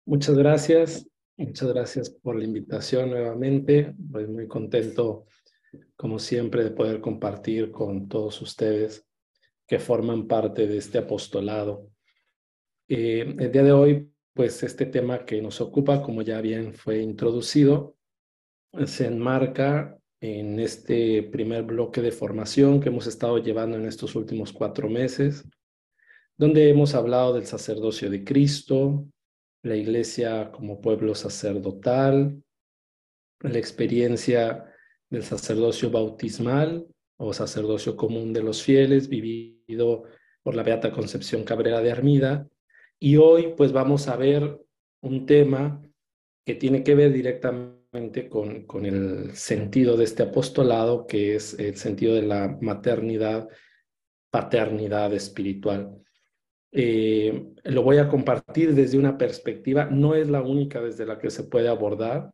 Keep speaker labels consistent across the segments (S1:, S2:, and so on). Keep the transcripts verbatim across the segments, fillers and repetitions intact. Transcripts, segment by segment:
S1: Muchas gracias, muchas gracias por la invitación nuevamente. Estoy muy contento, como siempre, de poder compartir con todos ustedes que forman parte de este apostolado. Eh, el día de hoy, pues este tema que nos ocupa, como ya bien fue introducido, se enmarca en este primer bloque de formación que hemos estado llevando en estos últimos cuatro meses, donde hemos hablado del sacerdocio de Cristo, la iglesia como pueblo sacerdotal, la experiencia del sacerdocio bautismal o sacerdocio común de los fieles, vivido por la Beata Concepción Cabrera de Armida. Y hoy pues vamos a ver un tema que tiene que ver directamente con, con el sentido de este apostolado, que es el sentido de la maternidad, paternidad espiritual. Eh, lo voy a compartir desde una perspectiva, no es la única desde la que se puede abordar,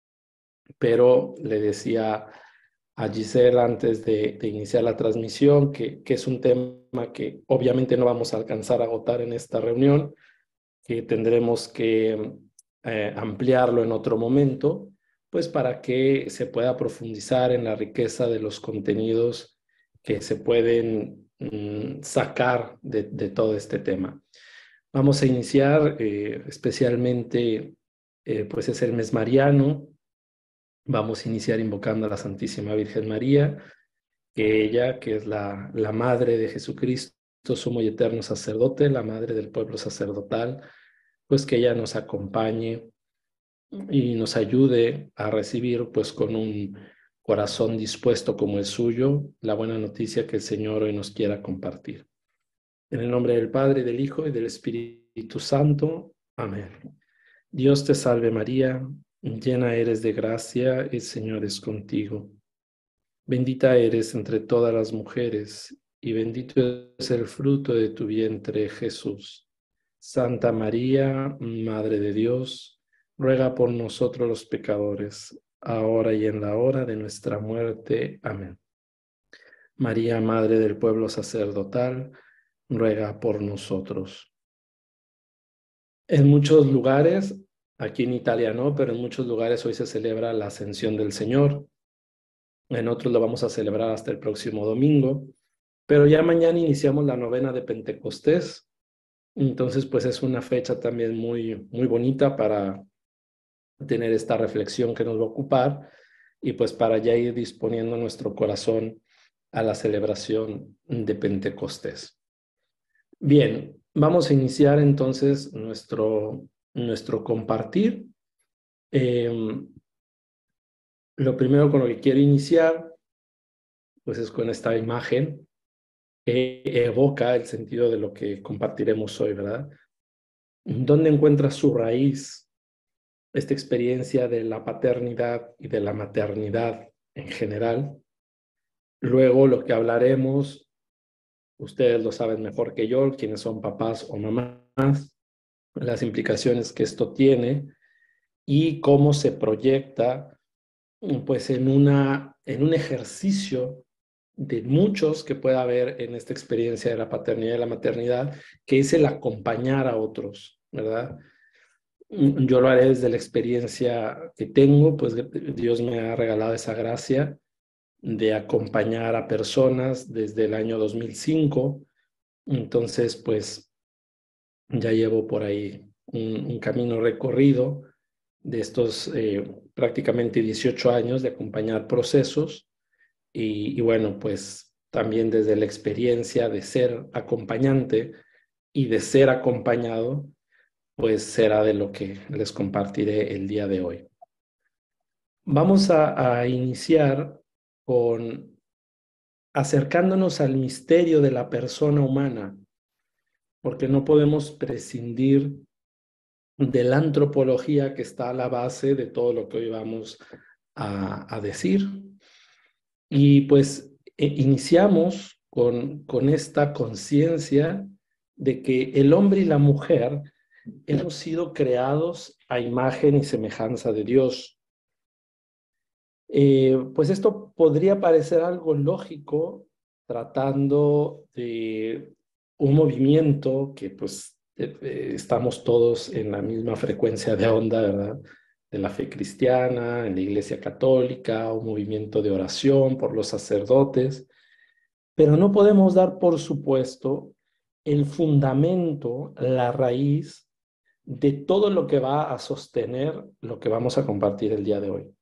S1: pero le decía a Giselle antes de, de iniciar la transmisión que, que es un tema que obviamente no vamos a alcanzar a agotar en esta reunión, que tendremos que eh, ampliarlo en otro momento, pues para que se pueda profundizar en la riqueza de los contenidos que se pueden mm, sacar de, de todo este tema. Vamos a iniciar, eh, especialmente, eh, pues es el mes mariano. Vamos a iniciar invocando a la Santísima Virgen María, que ella, que es la, la madre de Jesucristo, sumo y eterno sacerdote, la madre del pueblo sacerdotal, pues que ella nos acompañe y nos ayude a recibir, pues con un corazón dispuesto como el suyo, la buena noticia que el Señor hoy nos quiera compartir. En el nombre del Padre, del Hijo y del Espíritu Santo. Amén. Dios te salve María, llena eres de gracia, el Señor es contigo. Bendita eres entre todas las mujeres, y bendito es el fruto de tu vientre, Jesús. Santa María, Madre de Dios, ruega por nosotros los pecadores, ahora y en la hora de nuestra muerte. Amén. María, Madre del pueblo sacerdotal, ruega por nosotros. En muchos lugares, aquí en Italia no, pero en muchos lugares hoy se celebra la Ascensión del Señor. En otros lo vamos a celebrar hasta el próximo domingo, pero ya mañana iniciamos la novena de Pentecostés. Entonces, pues es una fecha también muy, muy bonita para tener esta reflexión que nos va a ocupar y pues para ya ir disponiendo nuestro corazón a la celebración de Pentecostés. Bien, vamos a iniciar entonces nuestro, nuestro compartir. Eh, lo primero con lo que quiero iniciar, pues es con esta imagen que evoca el sentido de lo que compartiremos hoy, ¿verdad? ¿Dónde encuentra su raíz esta experiencia de la paternidad y de la maternidad en general? Luego lo que hablaremos, ustedes lo saben mejor que yo, quienes son papás o mamás, las implicaciones que esto tiene y cómo se proyecta pues en, una, en un ejercicio de muchos que pueda haber en esta experiencia de la paternidad y la maternidad, que es el acompañar a otros, ¿verdad? Yo lo haré desde la experiencia que tengo, pues Dios me ha regalado esa gracia de acompañar a personas desde el año dos mil cinco. Entonces, pues ya llevo por ahí un, un camino recorrido de estos eh, prácticamente dieciocho años de acompañar procesos y, y bueno, pues también desde la experiencia de ser acompañante y de ser acompañado, pues será de lo que les compartiré el día de hoy. Vamos a, a iniciar con acercándonos al misterio de la persona humana, porque no podemos prescindir de la antropología que está a la base de todo lo que hoy vamos a, a decir. Y pues eh, iniciamos con, con esta conciencia de que el hombre y la mujer hemos sido creados a imagen y semejanza de Dios. Eh, pues esto podría parecer algo lógico tratando de un movimiento que pues eh, eh, estamos todos en la misma frecuencia de onda, ¿verdad? De la fe cristiana, en la Iglesia Católica, un movimiento de oración por los sacerdotes, pero no podemos dar por supuesto el fundamento, la raíz de todo lo que va a sostener lo que vamos a compartir el día de hoy.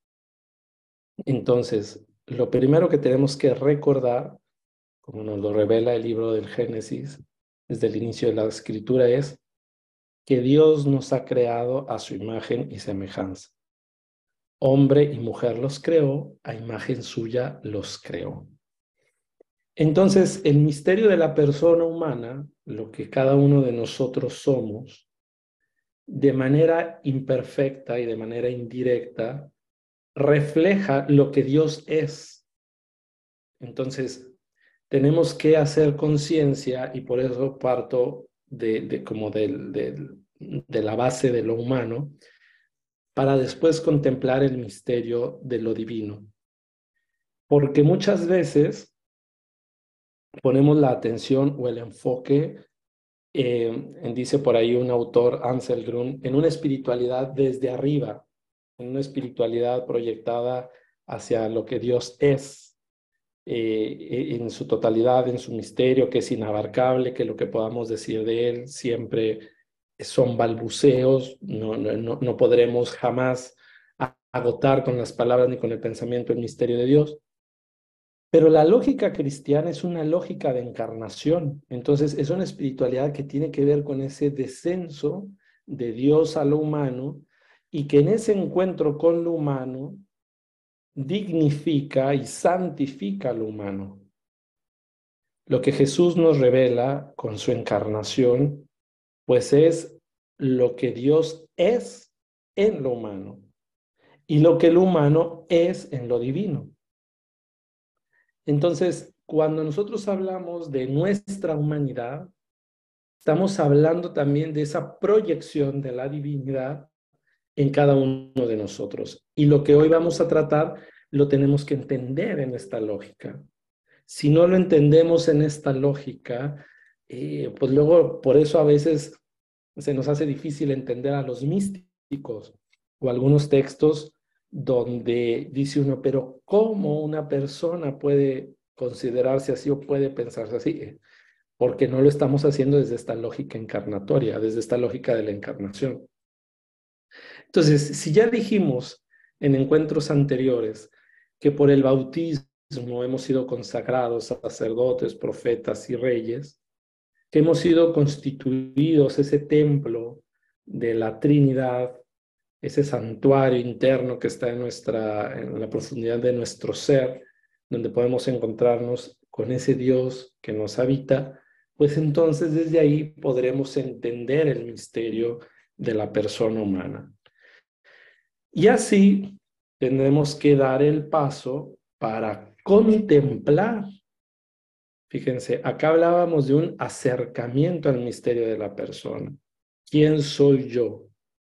S1: Entonces, lo primero que tenemos que recordar, como nos lo revela el libro del Génesis, desde el inicio de la escritura, es que Dios nos ha creado a su imagen y semejanza. Hombre y mujer los creó, a imagen suya los creó. Entonces, el misterio de la persona humana, lo que cada uno de nosotros somos, de manera imperfecta y de manera indirecta, refleja lo que Dios es. Entonces, tenemos que hacer conciencia, y por eso parto de, de como del, del, de la base de lo humano, para después contemplar el misterio de lo divino. Porque muchas veces ponemos la atención o el enfoque, eh, en, dice por ahí un autor, Ansel Grun, en una espiritualidad desde arriba, en una espiritualidad proyectada hacia lo que Dios es, eh, en su totalidad, en su misterio, que es inabarcable, que lo que podamos decir de Él siempre son balbuceos, no, no, no podremos jamás agotar con las palabras ni con el pensamiento el misterio de Dios. Pero la lógica cristiana es una lógica de encarnación. Entonces, es una espiritualidad que tiene que ver con ese descenso de Dios a lo humano y que en ese encuentro con lo humano dignifica y santifica lo humano. Lo que Jesús nos revela con su encarnación, pues es lo que Dios es en lo humano y lo que el humano es en lo divino. Entonces, cuando nosotros hablamos de nuestra humanidad, estamos hablando también de esa proyección de la divinidad en cada uno de nosotros. Y lo que hoy vamos a tratar lo tenemos que entender en esta lógica. Si no lo entendemos en esta lógica, eh, pues luego por eso a veces se nos hace difícil entender a los místicos o algunos textos donde dice uno, pero ¿cómo una persona puede considerarse así o puede pensarse así? Porque no lo estamos haciendo desde esta lógica encarnatoria, desde esta lógica de la encarnación. Entonces, si ya dijimos en encuentros anteriores que por el bautismo hemos sido consagrados sacerdotes, profetas y reyes, que hemos sido constituidos ese templo de la Trinidad, ese santuario interno que está en, nuestra, en la profundidad de nuestro ser, donde podemos encontrarnos con ese Dios que nos habita, pues entonces desde ahí podremos entender el misterio de la persona humana. Y así tendremos que dar el paso para contemplar. Fíjense, acá hablábamos de un acercamiento al misterio de la persona. ¿Quién soy yo?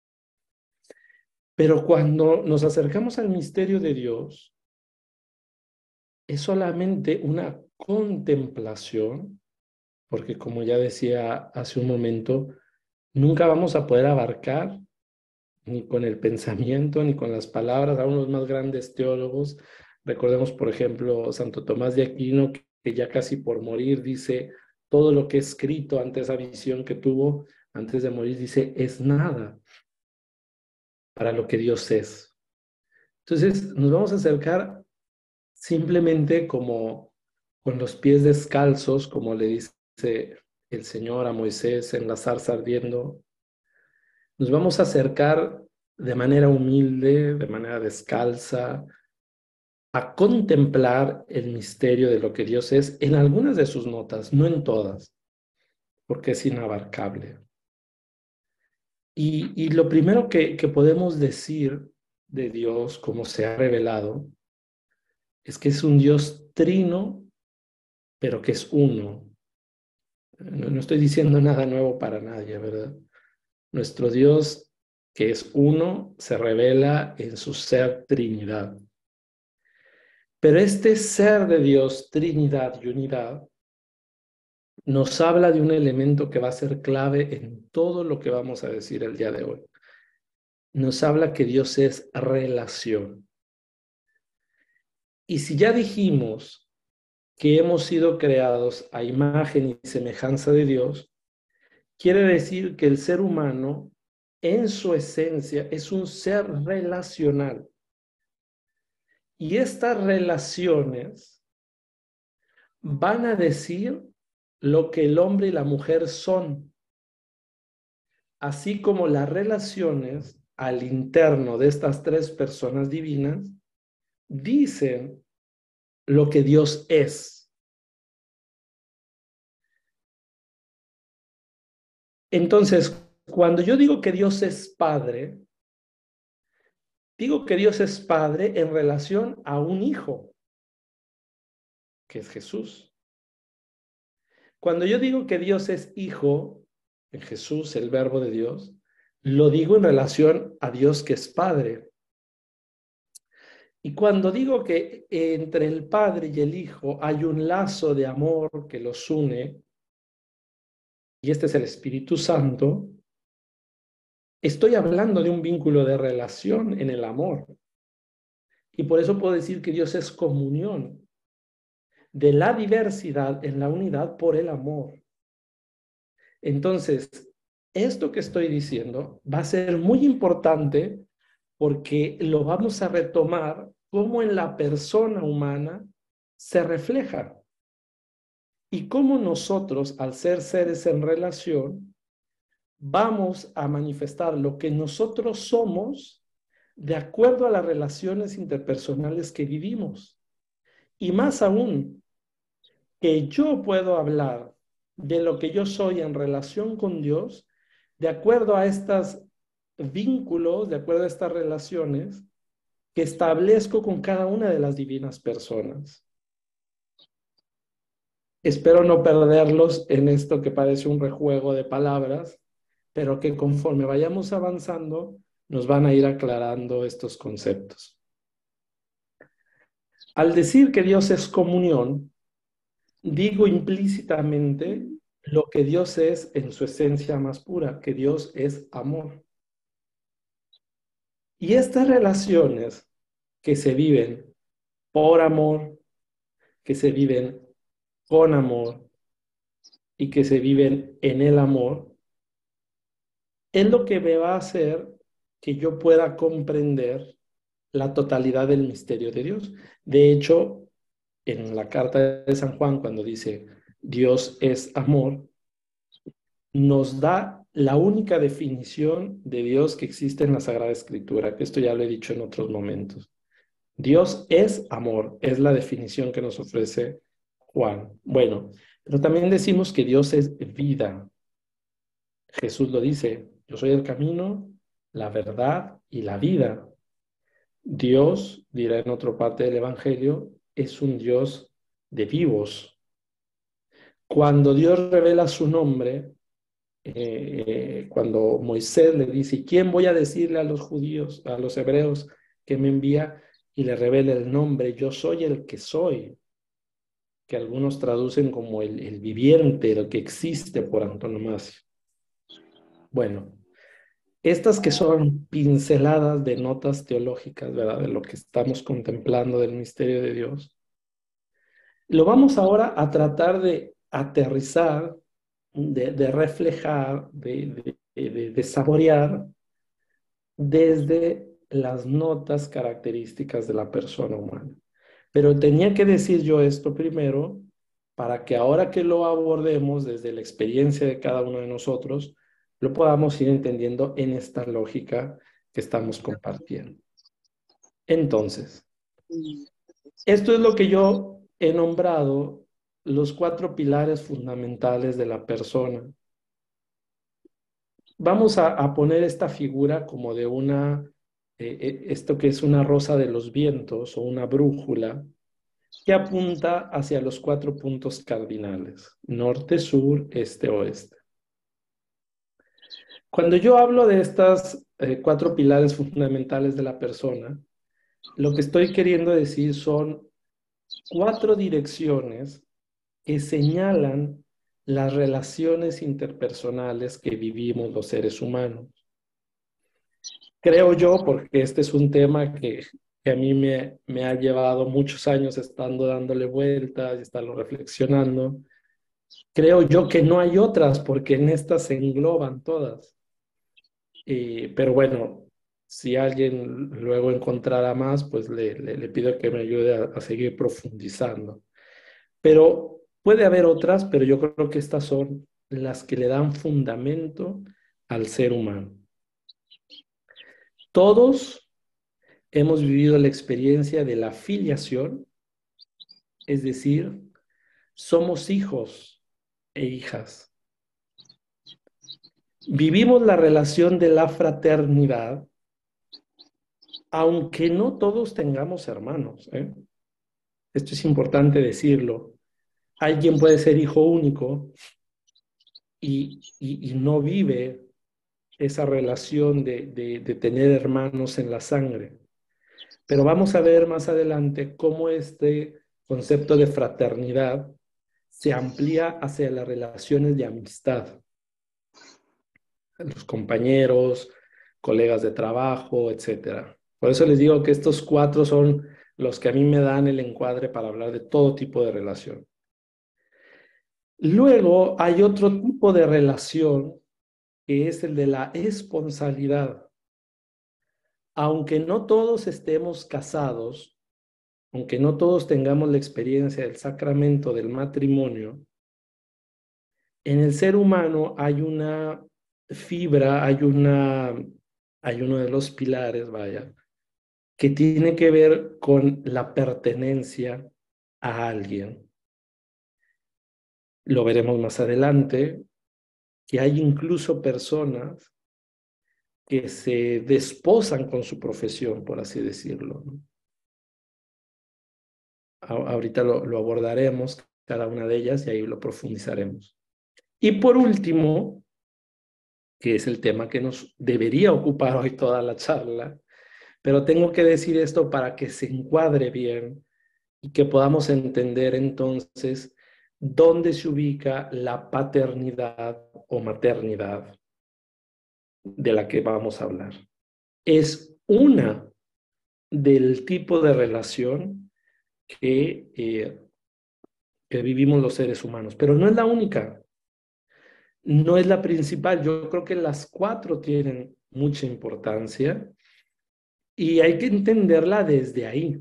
S1: Pero cuando nos acercamos al misterio de Dios, es solamente una contemplación, porque como ya decía hace un momento, nunca vamos a poder abarcar ni con el pensamiento, ni con las palabras, aún los más grandes teólogos. Recordemos, por ejemplo, Santo Tomás de Aquino, que ya casi por morir dice, todo lo que he escrito ante esa visión que tuvo, antes de morir, dice, es nada para lo que Dios es. Entonces, nos vamos a acercar simplemente como con los pies descalzos, como le dice el Señor a Moisés en la zarza ardiendo. Nos vamos a acercar de manera humilde, de manera descalza, a contemplar el misterio de lo que Dios es en algunas de sus notas, no en todas, porque es inabarcable. Y, y lo primero que, que podemos decir de Dios, como se ha revelado, es que es un Dios trino, pero que es uno. No, no estoy diciendo nada nuevo para nadie, ¿verdad? Nuestro Dios, que es uno, se revela en su ser Trinidad. Pero este ser de Dios, Trinidad y unidad, nos habla de un elemento que va a ser clave en todo lo que vamos a decir el día de hoy. Nos habla que Dios es relación. Y si ya dijimos que hemos sido creados a imagen y semejanza de Dios, quiere decir que el ser humano, en su esencia, es un ser relacional. Y estas relaciones van a decir lo que el hombre y la mujer son, así como las relaciones al interno de estas tres personas divinas dicen lo que Dios es. Entonces, cuando yo digo que Dios es Padre, digo que Dios es Padre en relación a un hijo, que es Jesús. Cuando yo digo que Dios es Hijo, en Jesús, el Verbo de Dios, lo digo en relación a Dios que es Padre. Y cuando digo que entre el Padre y el Hijo hay un lazo de amor que los une, y este es el Espíritu Santo, estoy hablando de un vínculo de relación en el amor. Y por eso puedo decir que Dios es comunión de la diversidad en la unidad por el amor. Entonces, esto que estoy diciendo va a ser muy importante porque lo vamos a retomar cómo en la persona humana se refleja y cómo nosotros, al ser seres en relación, vamos a manifestar lo que nosotros somos de acuerdo a las relaciones interpersonales que vivimos. Y más aún, que yo puedo hablar de lo que yo soy en relación con Dios, de acuerdo a estos vínculos, de acuerdo a estas relaciones que establezco con cada una de las divinas personas. Espero no perderlos en esto que parece un rejuego de palabras, pero que conforme vayamos avanzando, nos van a ir aclarando estos conceptos. Al decir que Dios es comunión, digo implícitamente lo que Dios es en su esencia más pura, que Dios es amor. Y estas relaciones que se viven por amor, que se viven con amor y que se viven en el amor, es lo que me va a hacer que yo pueda comprender la totalidad del misterio de Dios. De hecho, en la carta de San Juan, cuando dice Dios es amor, nos da la única definición de Dios que existe en la Sagrada Escritura, que esto ya lo he dicho en otros momentos. Dios es amor, es la definición que nos ofrece Juan. Bueno, pero también decimos que Dios es vida. Jesús lo dice, yo soy el camino, la verdad y la vida. Dios, dirá en otra parte del Evangelio, es un Dios de vivos. Cuando Dios revela su nombre, eh, cuando Moisés le dice, ¿quién voy a decirle a los judíos, a los hebreos que me envía? Y le revela el nombre, yo soy el que soy, que algunos traducen como el, el viviente, el que existe por antonomasia. Bueno, estas que son pinceladas de notas teológicas, ¿verdad? De lo que estamos contemplando del misterio de Dios. Lo vamos ahora a tratar de aterrizar, de, de reflejar, de, de, de, de saborear desde las notas características de la persona humana. Pero tenía que decir yo esto primero para que ahora que lo abordemos desde la experiencia de cada uno de nosotros, lo podamos ir entendiendo en esta lógica que estamos compartiendo. Entonces, esto es lo que yo he nombrado los cuatro pilares fundamentales de la persona. Vamos a, a poner esta figura como de una, eh, esto que es una rosa de los vientos o una brújula que apunta hacia los cuatro puntos cardinales, norte, sur, este, oeste. Cuando yo hablo de estas eh, cuatro pilares fundamentales de la persona, lo que estoy queriendo decir son cuatro direcciones que señalan las relaciones interpersonales que vivimos los seres humanos. Creo yo, porque este es un tema que, que a mí me, me ha llevado muchos años estando dándole vueltas y estarlo reflexionando. Creo yo que no hay otras, porque en estas se engloban todas. Eh, pero bueno, si alguien luego encontrará más, pues le, le, le pido que me ayude a, a seguir profundizando. Pero puede haber otras, pero yo creo que estas son las que le dan fundamento al ser humano. Todos hemos vivido la experiencia de la filiación, es decir, somos hijos e hijas. Vivimos la relación de la fraternidad, aunque no todos tengamos hermanos, ¿eh? Esto es importante decirlo. Alguien puede ser hijo único y, y, y no vive esa relación de, de, de tener hermanos en la sangre. Pero vamos a ver más adelante cómo este concepto de fraternidad se amplía hacia las relaciones de amistad. Los compañeros, colegas de trabajo, etcétera. Por eso les digo que estos cuatro son los que a mí me dan el encuadre para hablar de todo tipo de relación. Luego hay otro tipo de relación que es el de la esponsalidad. Aunque no todos estemos casados, aunque no todos tengamos la experiencia del sacramento del matrimonio, en el ser humano hay una fibra, hay una, hay uno de los pilares, vaya, que tiene que ver con la pertenencia a alguien. Lo veremos más adelante, que hay incluso personas que se desposan con su profesión, por así decirlo, ¿no? Ahorita lo, lo abordaremos, cada una de ellas, y ahí lo profundizaremos. Y por último, que es el tema que nos debería ocupar hoy toda la charla, pero tengo que decir esto para que se encuadre bien y que podamos entender entonces dónde se ubica la paternidad o maternidad de la que vamos a hablar. Es una del tipo de relación que, eh, que vivimos los seres humanos, pero no es la única, no es la principal. Yo creo que las cuatro tienen mucha importancia y hay que entenderla desde ahí.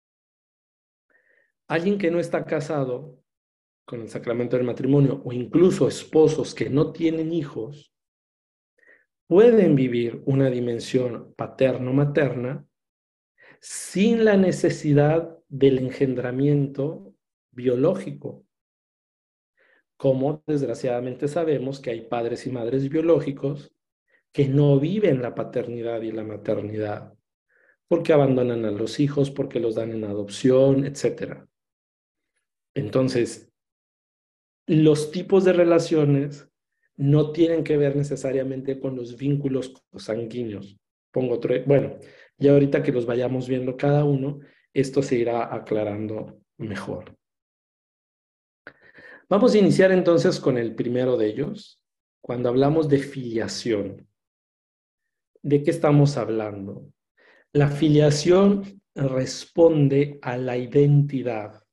S1: Alguien que no está casado con el sacramento del matrimonio o incluso esposos que no tienen hijos pueden vivir una dimensión paterno-materna sin la necesidad del engendramiento biológico, como desgraciadamente sabemos que hay padres y madres biológicos que no viven la paternidad y la maternidad, porque abandonan a los hijos, porque los dan en adopción, etcétera. Entonces, los tipos de relaciones no tienen que ver necesariamente con los vínculos sanguíneos. Pongo otro, bueno, ya ahorita que los vayamos viendo cada uno, esto se irá aclarando mejor. Vamos a iniciar entonces con el primero de ellos, cuando hablamos de filiación. ¿De qué estamos hablando? La filiación responde a la identidad,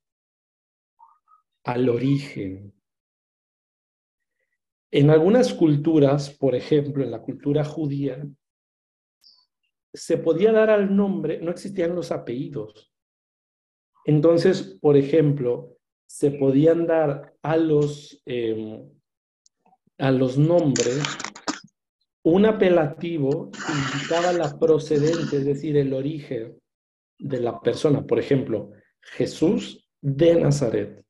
S1: al origen. En algunas culturas, por ejemplo, en la cultura judía, se podía dar al nombre, no existían los apellidos. Entonces, por ejemplo, se podían dar a los, eh, a los nombres un apelativo que indicaba la procedencia, es decir, el origen de la persona. Por ejemplo, Jesús de Nazaret.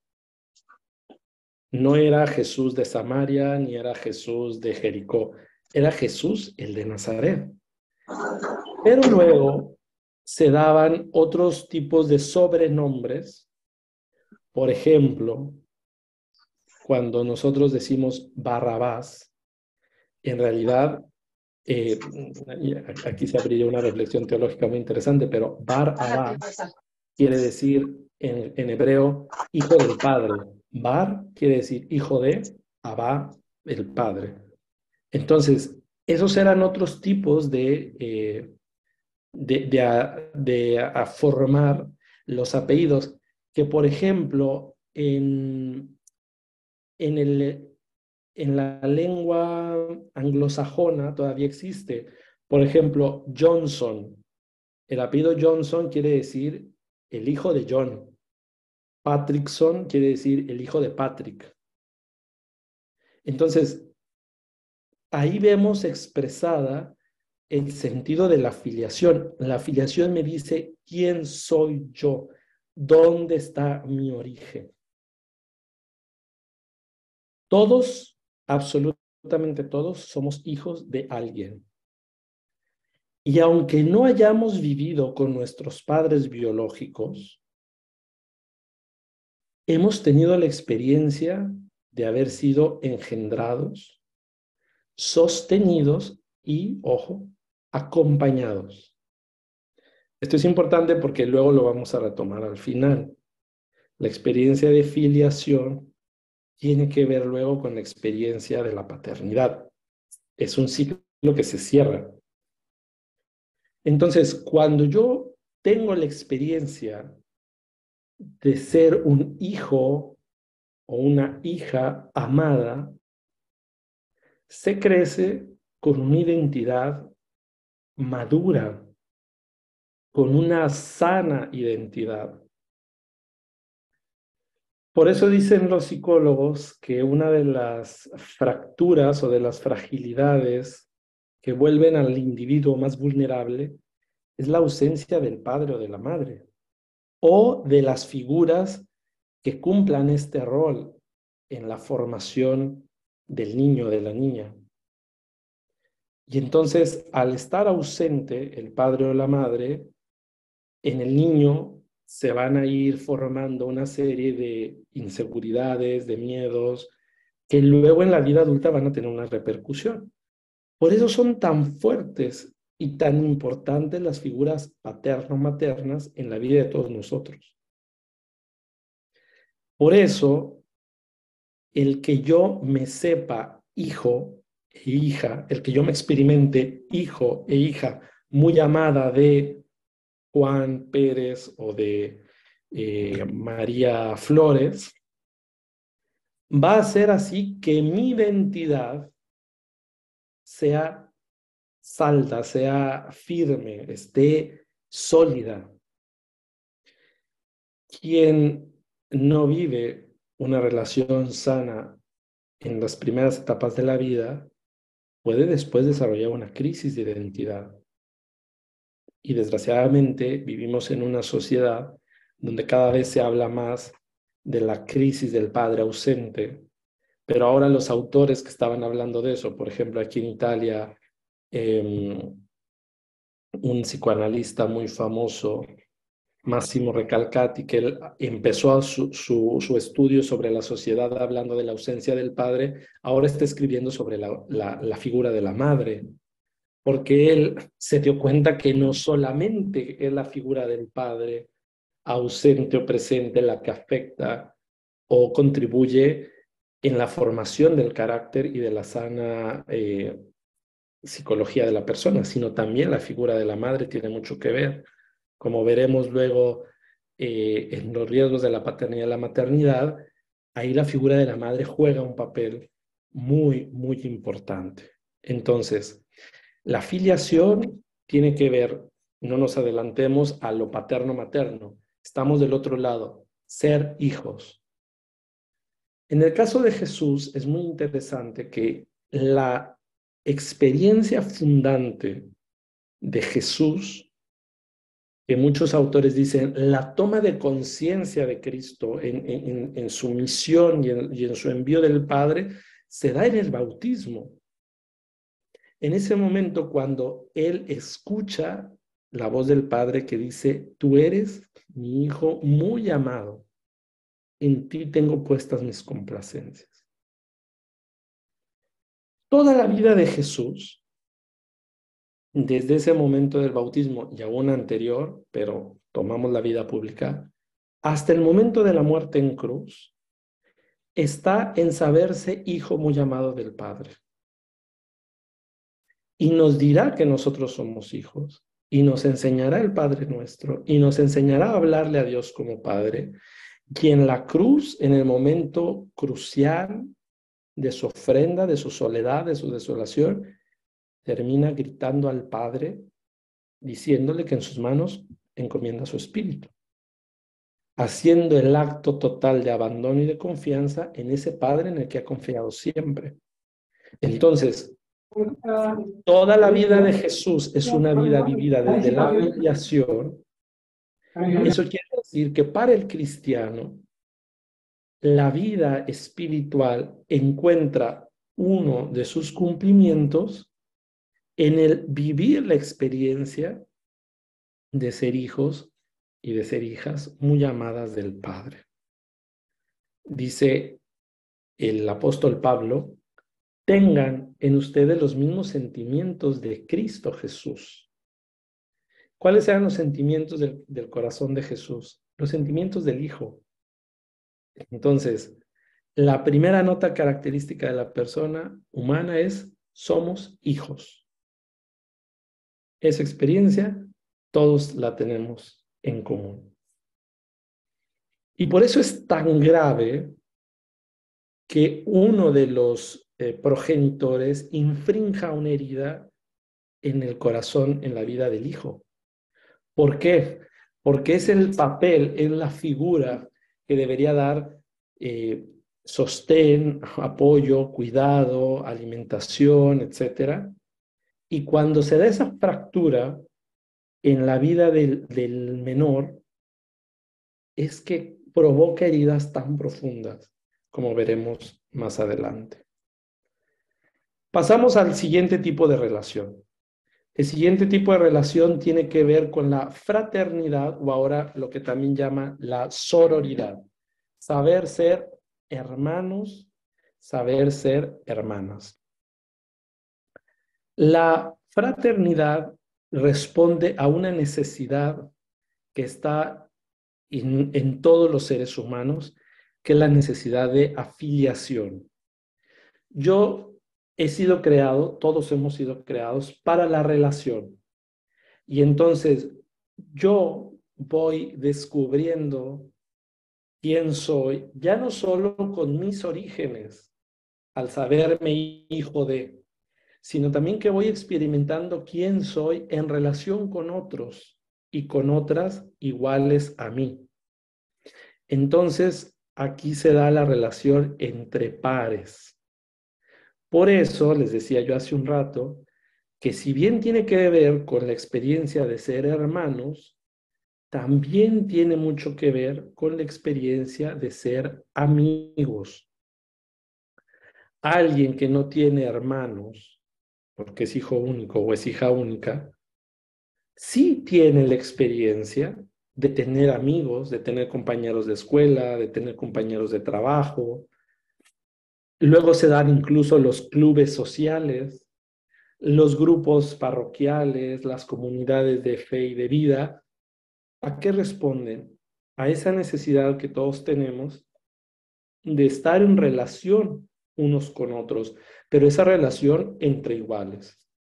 S1: No era Jesús de Samaria, ni era Jesús de Jericó. Era Jesús el de Nazaret. Pero luego se daban otros tipos de sobrenombres. Por ejemplo, cuando nosotros decimos Barrabás, en realidad, eh, aquí se abriría una reflexión teológica muy interesante, pero Barrabás quiere decir en, en hebreo hijo del padre. Bar quiere decir hijo de, Abba, el Padre. Entonces, esos eran otros tipos de, eh, de, de, a, de a formar los apellidos, que por ejemplo, en, en, el, en la lengua anglosajona todavía existe. Por ejemplo, Johnson. El apellido Johnson quiere decir el hijo de John. Patrickson quiere decir el hijo de Patrick. Entonces, ahí vemos expresada el sentido de la filiación. La filiación me dice quién soy yo, dónde está mi origen. Todos, absolutamente todos, somos hijos de alguien. Y aunque no hayamos vivido con nuestros padres biológicos, hemos tenido la experiencia de haber sido engendrados, sostenidos y, ojo, acompañados. Esto es importante porque luego lo vamos a retomar al final. La experiencia de filiación tiene que ver luego con la experiencia de la paternidad. Es un ciclo que se cierra. Entonces, cuando yo tengo la experiencia de ser un hijo o una hija amada, se crece con una identidad madura, con una sana identidad. Por eso dicen los psicólogos que una de las fracturas o de las fragilidades que vuelven al individuo más vulnerable es la ausencia del padre o de la madre, o de las figuras que cumplan este rol en la formación del niño o de la niña. Y entonces, al estar ausente el padre o la madre, en el niño se van a ir formando una serie de inseguridades, de miedos, que luego en la vida adulta van a tener una repercusión. Por eso son tan fuertes y tan importantes las figuras paterno-maternas en la vida de todos nosotros. Por eso, el que yo me sepa hijo e hija, el que yo me experimente hijo e hija muy amada de Juan Pérez o de eh, María Flores, va a ser así que mi identidad sea salda, sea firme, esté sólida. Quien no vive una relación sana en las primeras etapas de la vida puede después desarrollar una crisis de identidad. Y desgraciadamente vivimos en una sociedad donde cada vez se habla más de la crisis del padre ausente, pero ahora los autores que estaban hablando de eso, por ejemplo, aquí en Italia, eh, un psicoanalista muy famoso, Massimo Recalcati, que él empezó su, su, su estudio sobre la sociedad hablando de la ausencia del padre, ahora está escribiendo sobre la, la, la figura de la madre, porque él se dio cuenta que no solamente es la figura del padre ausente o presente la que afecta o contribuye en la formación del carácter y de la sana eh, psicología de la persona, sino también la figura de la madre tiene mucho que ver. Como veremos luego eh, en los riesgos de la paternidad y la maternidad, ahí la figura de la madre juega un papel muy, muy importante. Entonces, la filiación tiene que ver, no nos adelantemos a lo paterno-materno, estamos del otro lado, ser hijos. En el caso de Jesús es muy interesante que la experiencia fundante de Jesús, que muchos autores dicen, la toma de conciencia de Cristo en, en, en su misión y en, y en su envío del Padre, se da en el bautismo. En ese momento, cuando él escucha la voz del Padre que dice, tú eres mi hijo muy amado, en ti tengo puestas mis complacencias. Toda la vida de Jesús, desde ese momento del bautismo y aún anterior, pero tomamos la vida pública, hasta el momento de la muerte en cruz, está en saberse hijo muy amado del Padre. Y nos dirá que nosotros somos hijos, y nos enseñará el Padre nuestro, y nos enseñará a hablarle a Dios como Padre, y en la cruz, en el momento crucial de su ofrenda, de su soledad, de su desolación, termina gritando al Padre, diciéndole que en sus manos encomienda su espíritu, haciendo el acto total de abandono y de confianza en ese Padre en el que ha confiado siempre. Entonces, toda la vida de Jesús es una vida vivida desde la humillación. Eso quiere decir que para el cristiano, la vida espiritual encuentra uno de sus cumplimientos en el vivir la experiencia de ser hijos y de ser hijas muy amadas del Padre. Dice el apóstol Pablo, tengan en ustedes los mismos sentimientos de Cristo Jesús. ¿Cuáles eran los sentimientos del, del corazón de Jesús? Los sentimientos del Hijo. Entonces, la primera nota característica de la persona humana es somos hijos. Esa experiencia todos la tenemos en común. Y por eso es tan grave que uno de los eh, progenitores infrinja una herida en el corazón, en la vida del hijo. ¿Por qué? Porque es el papel, es la figura que debería dar eh, sostén, apoyo, cuidado, alimentación, etcétera. Y cuando se da esa fractura en la vida del, del menor, es que provoca heridas tan profundas, como veremos más adelante. Pasamos al siguiente tipo de relación. El siguiente tipo de relación tiene que ver con la fraternidad, o ahora lo que también llama la sororidad. Saber ser hermanos, saber ser hermanas. La fraternidad responde a una necesidad que está en, en todos los seres humanos, que es la necesidad de afiliación. Yo he sido creado, todos hemos sido creados para la relación. Y entonces yo voy descubriendo quién soy, ya no solo con mis orígenes, al saberme hijo de, sino también que voy experimentando quién soy en relación con otros y con otras iguales a mí. Entonces, aquí se da la relación entre pares. Por eso, les decía yo hace un rato, que si bien tiene que ver con la experiencia de ser hermanos, también tiene mucho que ver con la experiencia de ser amigos. Alguien que no tiene hermanos, porque es hijo único o es hija única, sí tiene la experiencia de tener amigos, de tener compañeros de escuela, de tener compañeros de trabajo. Luego se dan incluso los clubes sociales, los grupos parroquiales, las comunidades de fe y de vida. ¿A qué responden? A esa necesidad que todos tenemos de estar en relación unos con otros, pero esa relación entre iguales.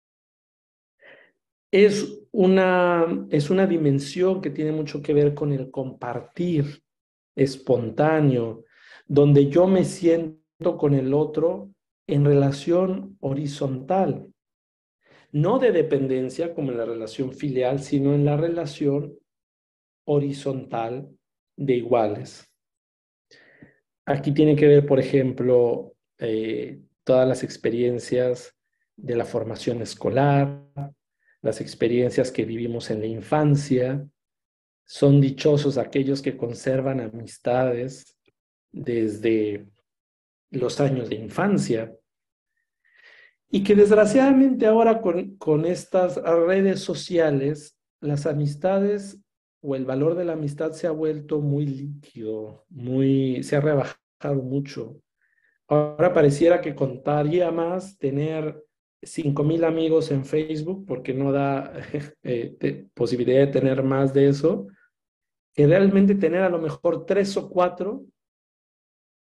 S1: Es una, es una dimensión que tiene mucho que ver con el compartir espontáneo, donde yo me siento con el otro en relación horizontal, no de dependencia como en la relación filial, sino en la relación horizontal de iguales. Aquí tiene que ver, por ejemplo, eh, todas las experiencias de la formación escolar, las experiencias que vivimos en la infancia. Son dichosos aquellos que conservan amistades desde los años de infancia y que desgraciadamente ahora con, con estas redes sociales, las amistades o el valor de la amistad se ha vuelto muy líquido, muy, se ha rebajado mucho. Ahora pareciera que contaría más tener cinco mil amigos en Facebook, porque no da eh, te, posibilidad de tener más de eso, que realmente tener a lo mejor tres o cuatro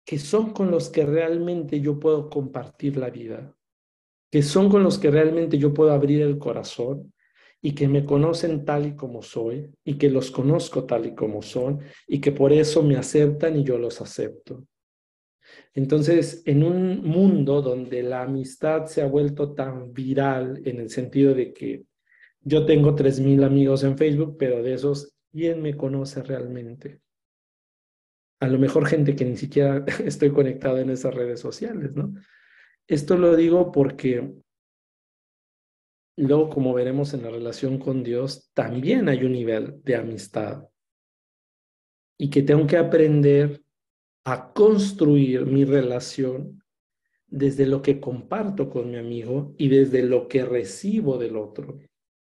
S1: que son con los que realmente yo puedo compartir la vida, que son con los que realmente yo puedo abrir el corazón y que me conocen tal y como soy y que los conozco tal y como son y que por eso me aceptan y yo los acepto. Entonces, en un mundo donde la amistad se ha vuelto tan viral en el sentido de que yo tengo tres mil amigos en Facebook, pero de esos, ¿quién me conoce realmente? A lo mejor gente que ni siquiera estoy conectado en esas redes sociales, ¿no? Esto lo digo porque luego, como veremos en la relación con Dios, también hay un nivel de amistad y que tengo que aprender a construir mi relación desde lo que comparto con mi amigo y desde lo que recibo del otro.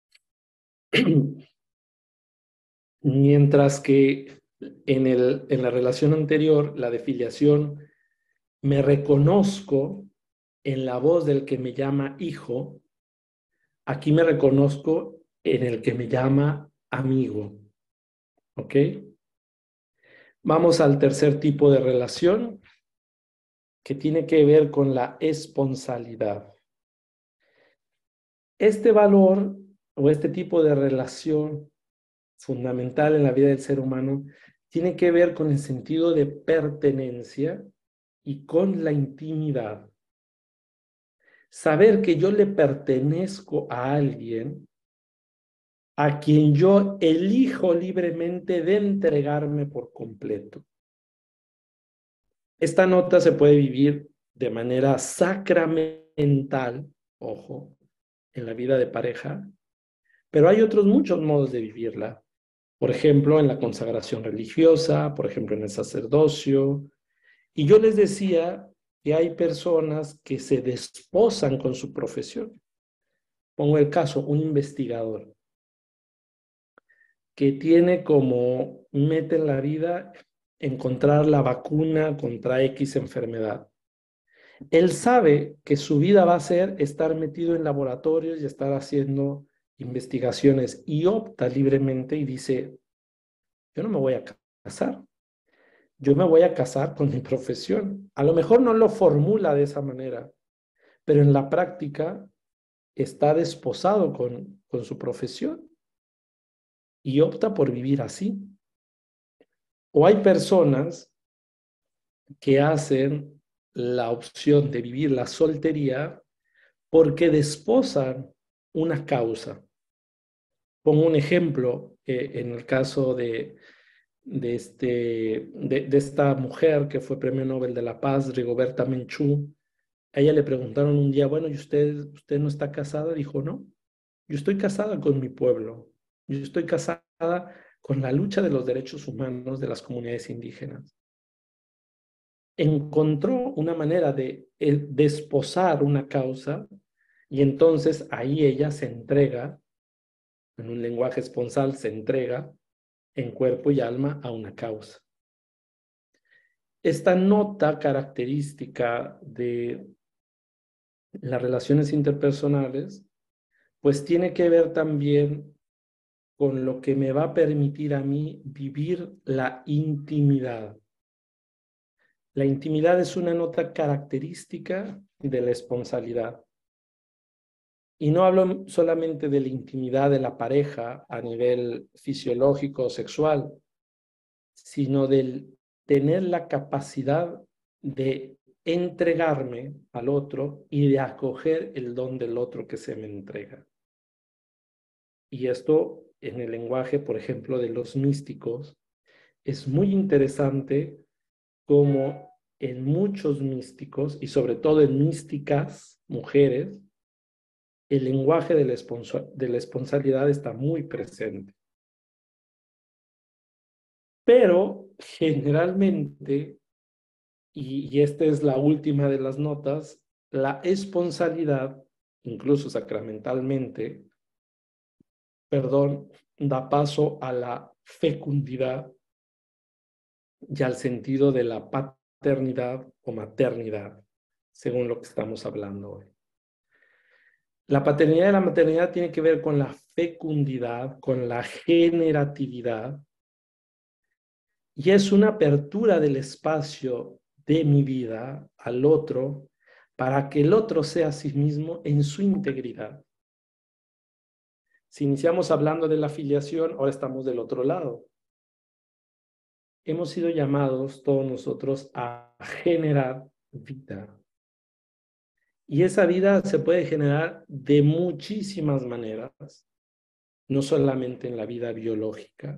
S1: Mientras que en, el, en la relación anterior, la de filiación, me reconozco en la voz del que me llama hijo, aquí me reconozco en el que me llama amigo. ¿Ok? Vamos al tercer tipo de relación, que tiene que ver con la esponsalidad. Este valor o este tipo de relación fundamental en la vida del ser humano tiene que ver con el sentido de pertenencia y con la intimidad. Saber que yo le pertenezco a alguien a quien yo elijo libremente de entregarme por completo. Esta nota se puede vivir de manera sacramental, ojo, en la vida de pareja, pero hay otros muchos modos de vivirla. Por ejemplo, en la consagración religiosa, por ejemplo, en el sacerdocio. Y yo les decía que hay personas que se desposan con su profesión. Pongo el caso, un investigador que tiene como meta en la vida encontrar la vacuna contra X enfermedad. Él sabe que su vida va a ser estar metido en laboratorios y estar haciendo investigaciones y opta libremente y dice, yo no me voy a casar, yo me voy a casar con mi profesión. A lo mejor no lo formula de esa manera, pero en la práctica está desposado con, con su profesión y opta por vivir así. O hay personas que hacen la opción de vivir la soltería porque desposan una causa. Pongo un ejemplo eh, en el caso de, de, este, de, de esta mujer que fue Premio Nobel de la Paz, Rigoberta Menchú. A ella le preguntaron un día, bueno, ¿y usted, usted no está casada? Dijo, no, yo estoy casada con mi pueblo. Yo estoy casada con la lucha de los derechos humanos de las comunidades indígenas. Encontró una manera de eh, desposar una causa y entonces ahí ella se entrega, en un lenguaje esponsal, se entrega en cuerpo y alma a una causa. Esta nota característica de las relaciones interpersonales, pues tiene que ver también con lo que me va a permitir a mí vivir la intimidad. La intimidad es una nota característica de la esponsalidad. Y no hablo solamente de la intimidad de la pareja a nivel fisiológico o sexual, sino del tener la capacidad de entregarme al otro y de acoger el don del otro que se me entrega. Y esto en el lenguaje, por ejemplo, de los místicos, es muy interesante como en muchos místicos, y sobre todo en místicas, mujeres, el lenguaje de la, de la esponsalidad está muy presente. Pero generalmente, y, y esta es la última de las notas, la esponsalidad, incluso sacramentalmente, perdón, da paso a la fecundidad y al sentido de la paternidad o maternidad, según lo que estamos hablando hoy. La paternidad y la maternidad tiene que ver con la fecundidad, con la generatividad, y es una apertura del espacio de mi vida al otro para que el otro sea a sí mismo en su integridad. Si iniciamos hablando de la filiación, ahora estamos del otro lado. Hemos sido llamados todos nosotros a generar vida. Y esa vida se puede generar de muchísimas maneras, no solamente en la vida biológica.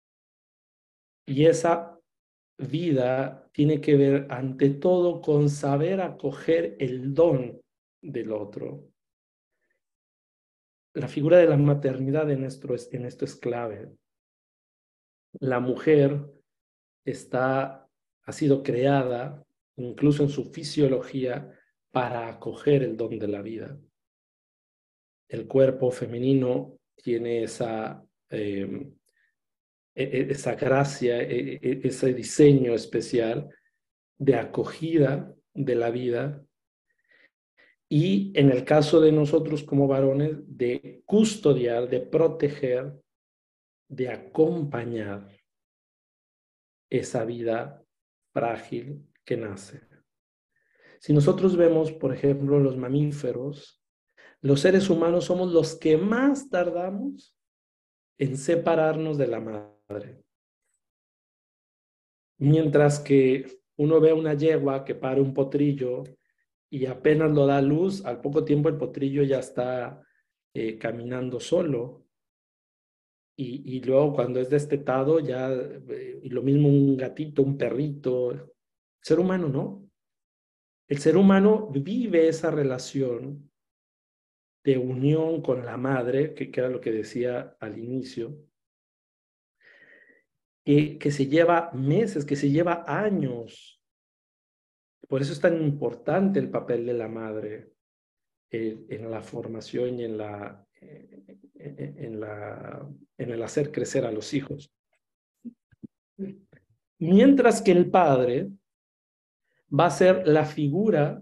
S1: Y esa vida tiene que ver ante todo con saber acoger el don del otro. La figura de la maternidad en esto es, en esto es clave. La mujer está, ha sido creada, incluso en su fisiología, para acoger el don de la vida. El cuerpo femenino tiene esa, eh, esa gracia, ese diseño especial de acogida de la vida, y en el caso de nosotros como varones, de custodiar, de proteger, de acompañar esa vida frágil que nace. Si nosotros vemos, por ejemplo, los mamíferos, los seres humanos somos los que más tardamos en separarnos de la madre. Mientras que uno ve una yegua que pare un potrillo y apenas lo da a luz, al poco tiempo el potrillo ya está eh, caminando solo. Y, y luego cuando es destetado, ya, eh, y lo mismo un gatito, un perrito, ser humano, ¿no? El ser humano vive esa relación de unión con la madre, que, que era lo que decía al inicio, que, que se lleva meses, que se lleva años. Por eso es tan importante el papel de la madre eh, en la formación y en, la, eh, en, la, en el hacer crecer a los hijos. Mientras que el padre va a ser la figura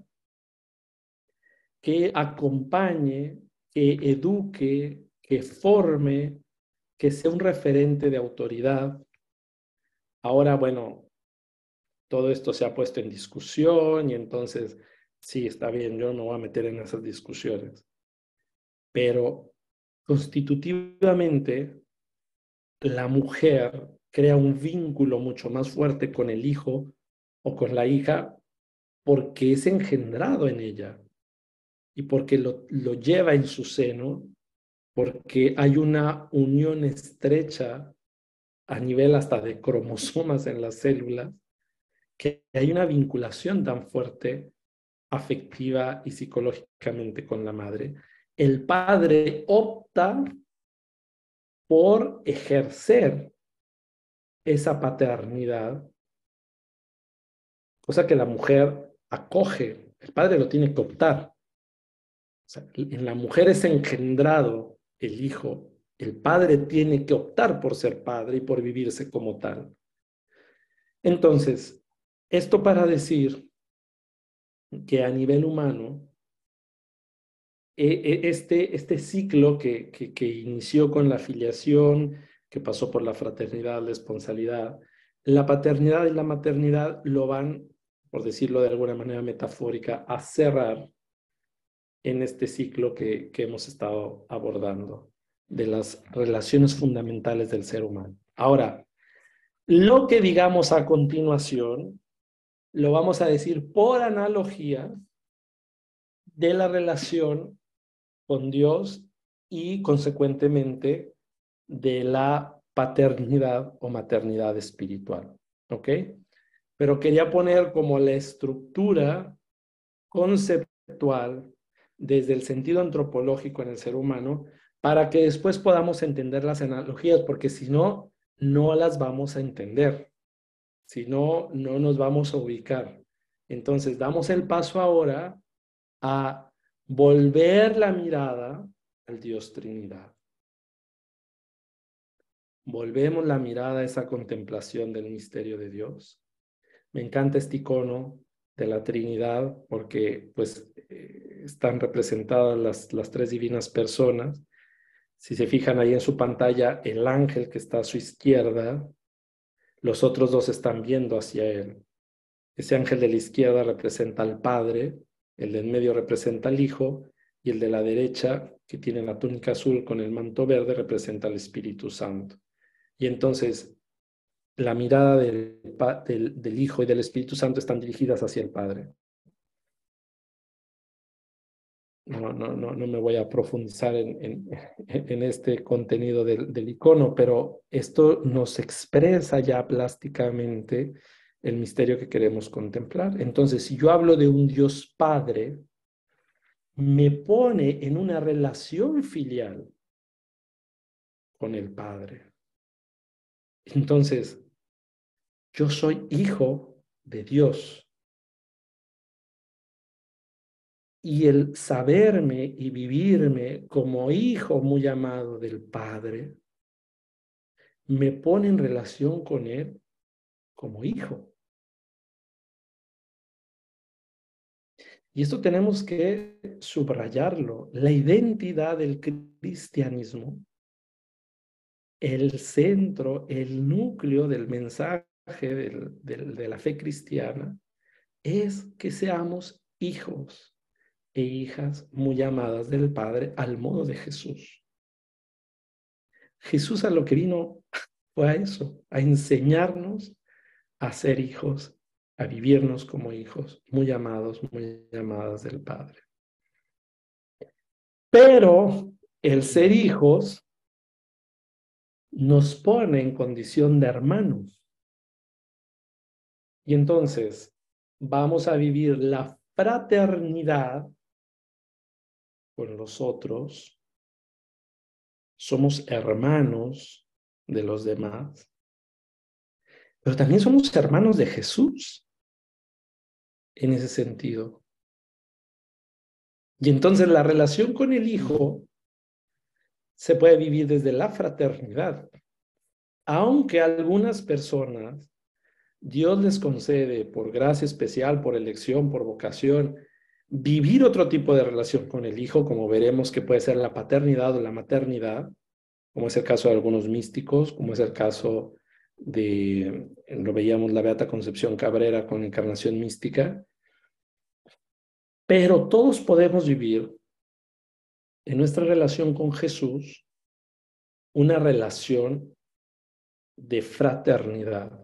S1: que acompañe, que eduque, que forme, que sea un referente de autoridad. Ahora, bueno, todo esto se ha puesto en discusión y entonces, sí, está bien, yo no voy a meter en esas discusiones. Pero constitutivamente, la mujer crea un vínculo mucho más fuerte con el hijo o con la hija porque es engendrado en ella y porque lo, lo lleva en su seno, porque hay una unión estrecha a nivel hasta de cromosomas en las células, que hay una vinculación tan fuerte afectiva y psicológicamente con la madre. El padre opta por ejercer esa paternidad, cosa que la mujer acoge. El padre lo tiene que optar. O sea, en la mujer es engendrado el hijo. El padre tiene que optar por ser padre y por vivirse como tal. Entonces, esto para decir que a nivel humano, este, este ciclo que, que, que inició con la filiación, que pasó por la fraternidad, la esponsalidad, la paternidad y la maternidad lo van, por decirlo de alguna manera metafórica, a cerrar en este ciclo que, que hemos estado abordando de las relaciones fundamentales del ser humano. Ahora, lo que digamos a continuación, lo vamos a decir por analogía de la relación con Dios y consecuentemente de la paternidad o maternidad espiritual. ¿Ok? Pero quería poner como la estructura conceptual desde el sentido antropológico en el ser humano para que después podamos entender las analogías, porque si no, no las vamos a entender. Si no, no nos vamos a ubicar. Entonces, damos el paso ahora a volver la mirada al Dios Trinidad. Volvemos la mirada a esa contemplación del misterio de Dios. Me encanta este icono de la Trinidad porque pues eh, están representadas las, las tres divinas personas. Si se fijan ahí en su pantalla, el ángel que está a su izquierda, los otros dos están viendo hacia él. Ese ángel de la izquierda representa al Padre, el del medio representa al Hijo, y el de la derecha, que tiene la túnica azul con el manto verde, representa al Espíritu Santo. Y entonces la mirada del, del, del Hijo y del Espíritu Santo están dirigidas hacia el Padre. No, no, no, no me voy a profundizar en, en, en este contenido del, del icono, pero esto nos expresa ya plásticamente el misterio que queremos contemplar. Entonces, si yo hablo de un Dios Padre, me pone en una relación filial con el Padre. Entonces, yo soy hijo de Dios. Y el saberme y vivirme como hijo muy amado del Padre, me pone en relación con Él como hijo. Y esto tenemos que subrayarlo. La identidad del cristianismo, el centro, el núcleo del mensaje del, del, de la fe cristiana, es que seamos hijos e hijas muy amadas del Padre al modo de Jesús. Jesús a lo que vino fue a eso, a enseñarnos a ser hijos, a vivirnos como hijos, muy amados, muy amadas del Padre. Pero el ser hijos nos pone en condición de hermanos. Y entonces vamos a vivir la fraternidad con los otros. Somos hermanos de los demás. Pero también somos hermanos de Jesús en ese sentido. Y entonces la relación con el Hijo se puede vivir desde la fraternidad. Aunque a algunas personas Dios les concede por gracia especial, por elección, por vocación, vivir otro tipo de relación con el Hijo, como veremos que puede ser la paternidad o la maternidad, como es el caso de algunos místicos, como es el caso de, lo veíamos la Beata Concepción Cabrera con Encarnación Mística, pero todos podemos vivir en nuestra relación con Jesús una relación de fraternidad.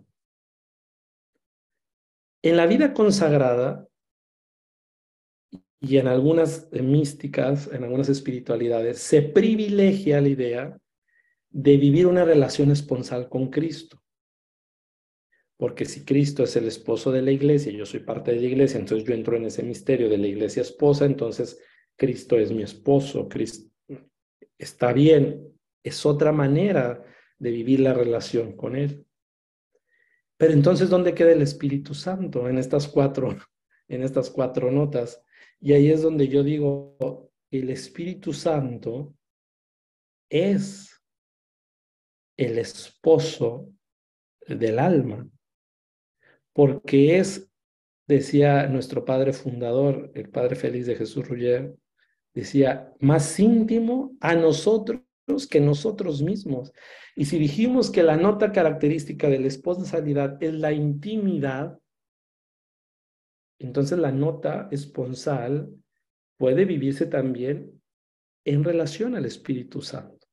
S1: En la vida consagrada y en algunas místicas, en algunas espiritualidades, se privilegia la idea de vivir una relación esponsal con Cristo. Porque si Cristo es el esposo de la iglesia y yo soy parte de la iglesia, entonces yo entro en ese misterio de la iglesia esposa, entonces Cristo es mi esposo, Cristo está bien, es otra manera de vivir la relación con Él. Pero entonces, ¿dónde queda el Espíritu Santo en estas cuatro, en estas cuatro notas? Y ahí es donde yo digo, el Espíritu Santo es el esposo del alma, porque es, decía nuestro padre fundador, el padre Félix de Jesús Ruller, decía, más íntimo a nosotros que nosotros mismos. Y si dijimos que la nota característica de la esponsalidad es la intimidad, entonces la nota esponsal puede vivirse también en relación al Espíritu Santo.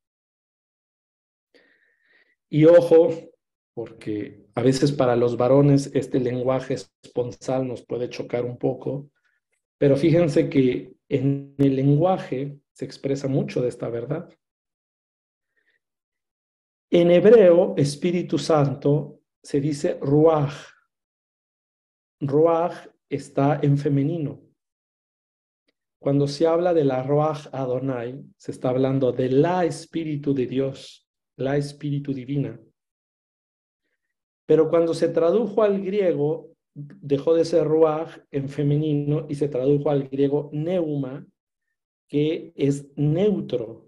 S1: Y ojo, porque a veces para los varones este lenguaje esponsal nos puede chocar un poco, pero fíjense que en el lenguaje se expresa mucho de esta verdad. En hebreo, Espíritu Santo se dice Ruach. Ruach está en femenino. Cuando se habla de la Ruach Adonai, se está hablando de la Espíritu de Dios, la Espíritu Divina. Pero cuando se tradujo al griego, dejó de ser Ruach en femenino y se tradujo al griego Neuma, que es neutro.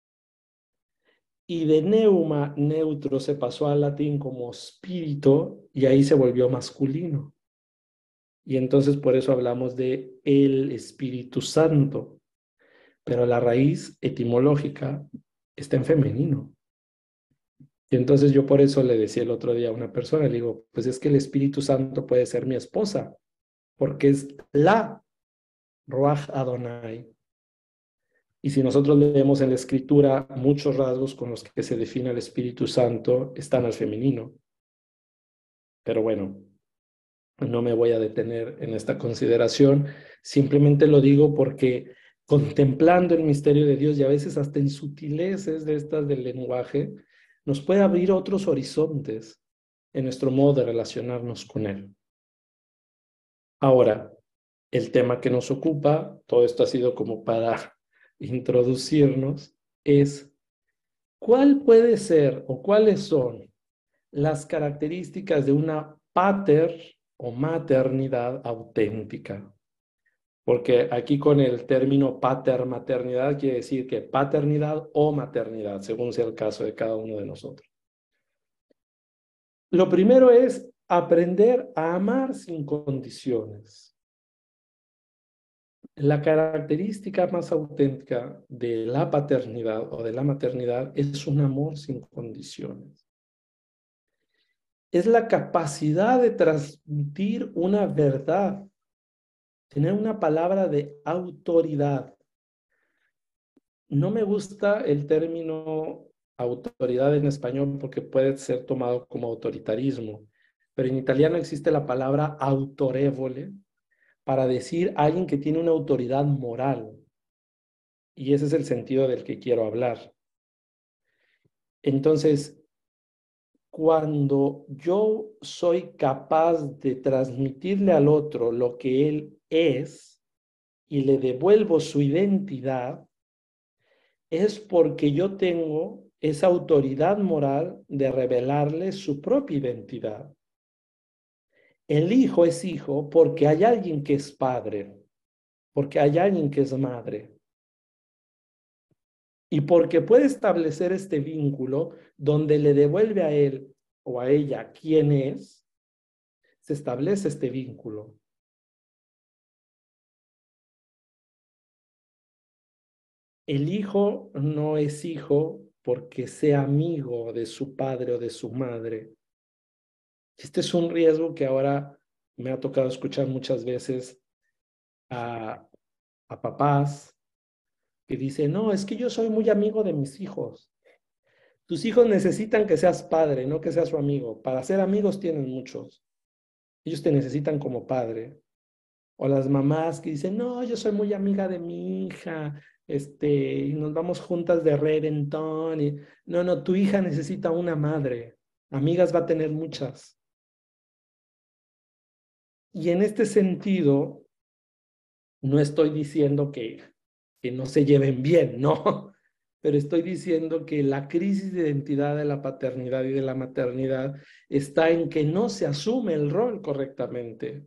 S1: Y de neuma, neutro, se pasó al latín como espíritu y ahí se volvió masculino. Y entonces por eso hablamos de el Espíritu Santo. Pero la raíz etimológica está en femenino. Y entonces yo por eso le decía el otro día a una persona, le digo, pues es que el Espíritu Santo puede ser mi esposa, porque es la Ruach Adonai. Y si nosotros leemos en la Escritura, muchos rasgos con los que se define el Espíritu Santo están al femenino. Pero bueno, no me voy a detener en esta consideración, simplemente lo digo porque contemplando el misterio de Dios y a veces hasta en sutileces de estas del lenguaje, nos puede abrir otros horizontes en nuestro modo de relacionarnos con Él. Ahora, el tema que nos ocupa, todo esto ha sido como para introducirnos, es ¿cuál puede ser o cuáles son las características de una pater o maternidad auténtica? Porque aquí con el término pater-maternidad quiere decir que paternidad o maternidad, según sea el caso de cada uno de nosotros. Lo primero es aprender a amar sin condiciones. La característica más auténtica de la paternidad o de la maternidad es un amor sin condiciones. Es la capacidad de transmitir una verdad, tener una palabra de autoridad. No me gusta el término autoridad en español porque puede ser tomado como autoritarismo, pero en italiano existe la palabra autorevole para decir alguien que tiene una autoridad moral. Y ese es el sentido del que quiero hablar. Entonces, cuando yo soy capaz de transmitirle al otro lo que él es y le devuelvo su identidad, es porque yo tengo esa autoridad moral de revelarle su propia identidad. El hijo es hijo porque hay alguien que es padre, porque hay alguien que es madre. Y porque puede establecer este vínculo donde le devuelve a él o a ella quién es, se establece este vínculo. El hijo no es hijo porque sea amigo de su padre o de su madre. Este es un riesgo que ahora me ha tocado escuchar muchas veces a, a papás que dicen, no, es que yo soy muy amigo de mis hijos. Tus hijos necesitan que seas padre, no que seas su amigo. Para ser amigos tienen muchos. Ellos te necesitan como padre. O las mamás que dicen, no, yo soy muy amiga de mi hija, este, y nos vamos juntas de reventón. Y... No, no, tu hija necesita una madre. Amigas va a tener muchas. Y en este sentido, no estoy diciendo que, que no se lleven bien, no, pero estoy diciendo que la crisis de identidad de la paternidad y de la maternidad está en que no se asume el rol correctamente.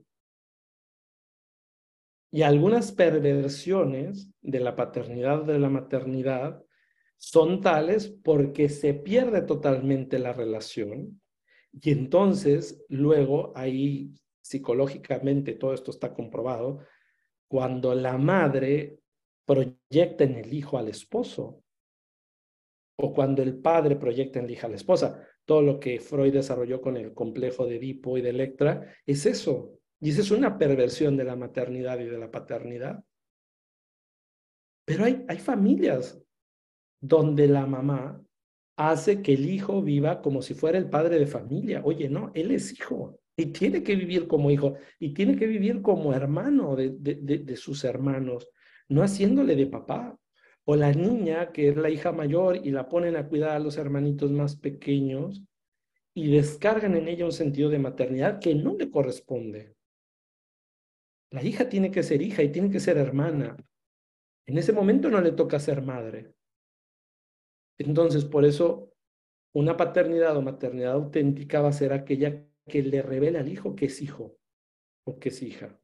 S1: Y algunas perversiones de la paternidad o de la maternidad son tales porque se pierde totalmente la relación y entonces luego ahí psicológicamente todo esto está comprobado, cuando la madre proyecta en el hijo al esposo o cuando el padre proyecta en el hijo a la esposa. Todo lo que Freud desarrolló con el complejo de Edipo y de Electra es eso. Y esa es una perversión de la maternidad y de la paternidad. Pero hay, hay familias donde la mamá hace que el hijo viva como si fuera el padre de familia. Oye, no, él es hijo y tiene que vivir como hijo y tiene que vivir como hermano de, de, de, de sus hermanos, no haciéndole de papá. O la niña, que es la hija mayor y la ponen a cuidar a los hermanitos más pequeños y descargan en ella un sentido de maternidad que no le corresponde. La hija tiene que ser hija y tiene que ser hermana. En ese momento no le toca ser madre. Entonces, por eso, una paternidad o maternidad auténtica va a ser aquella que le revela al hijo que es hijo o que es hija.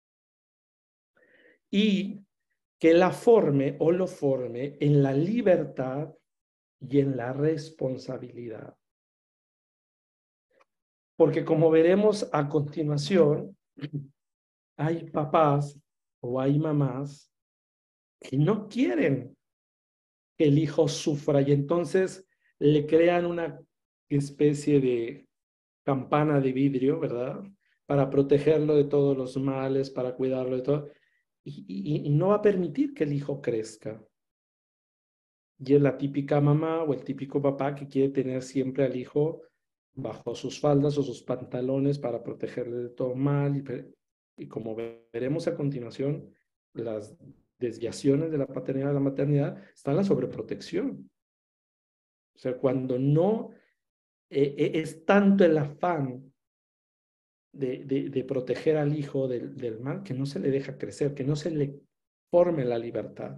S1: Y que la forme o lo forme en la libertad y en la responsabilidad. Porque como veremos a continuación, hay papás o hay mamás que no quieren que el hijo sufra y entonces le crean una especie de campana de vidrio, ¿verdad? Para protegerlo de todos los males, para cuidarlo de todo. Y, y, y no va a permitir que el hijo crezca. Y es la típica mamá o el típico papá que quiere tener siempre al hijo bajo sus faldas o sus pantalones para protegerle de todo mal. Y, y como veremos a continuación, las desviaciones de la paternidad a la maternidad están la sobreprotección. O sea, cuando no eh, es tanto el afán de, de, de proteger al hijo del, del mal que no se le deja crecer, que no se le forme la libertad.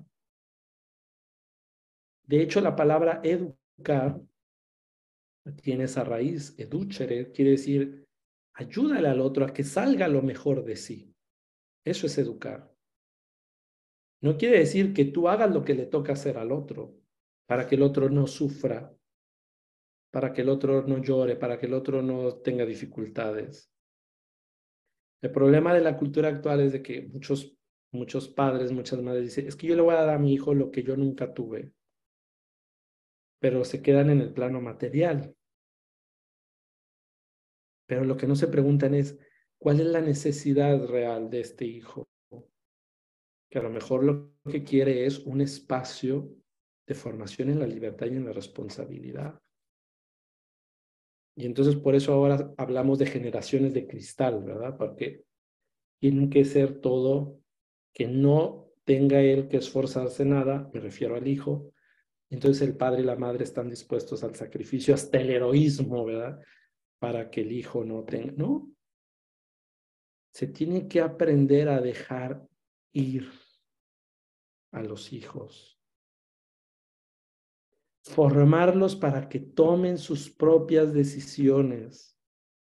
S1: De hecho, la palabra educar tiene esa raíz, educere, quiere decir ayúdale al otro a que salga lo mejor de sí. Eso es educar. No quiere decir que tú hagas lo que le toca hacer al otro, para que el otro no sufra, para que el otro no llore, para que el otro no tenga dificultades. El problema de la cultura actual es de que muchos, muchos padres, muchas madres dicen, es que yo le voy a dar a mi hijo lo que yo nunca tuve, pero se quedan en el plano material. Pero lo que no se preguntan es, ¿cuál es la necesidad real de este hijo? Que a lo mejor lo que quiere es un espacio de formación en la libertad y en la responsabilidad. Y entonces por eso ahora hablamos de generaciones de cristal, ¿verdad? Porque tienen que ser todo, que no tenga él que esforzarse nada, me refiero al hijo. Entonces el padre y la madre están dispuestos al sacrificio, hasta el heroísmo, ¿verdad? Para que el hijo no tenga, ¿no? Se tiene que aprender a dejar ir a los hijos. Formarlos para que tomen sus propias decisiones.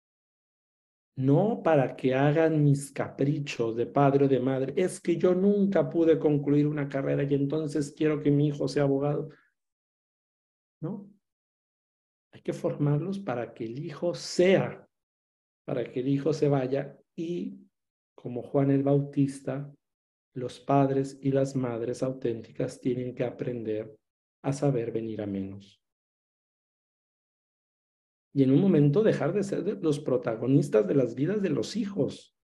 S1: No para que hagan mis caprichos de padre o de madre. Es que yo nunca pude concluir una carrera y entonces quiero que mi hijo sea abogado. No. Hay que formarlos para que el hijo sea, para que el hijo se vaya y, como Juan el Bautista, los padres y las madres auténticas tienen que aprender a saber venir a menos. Y en un momento dejar de ser los protagonistas de las vidas de los hijos.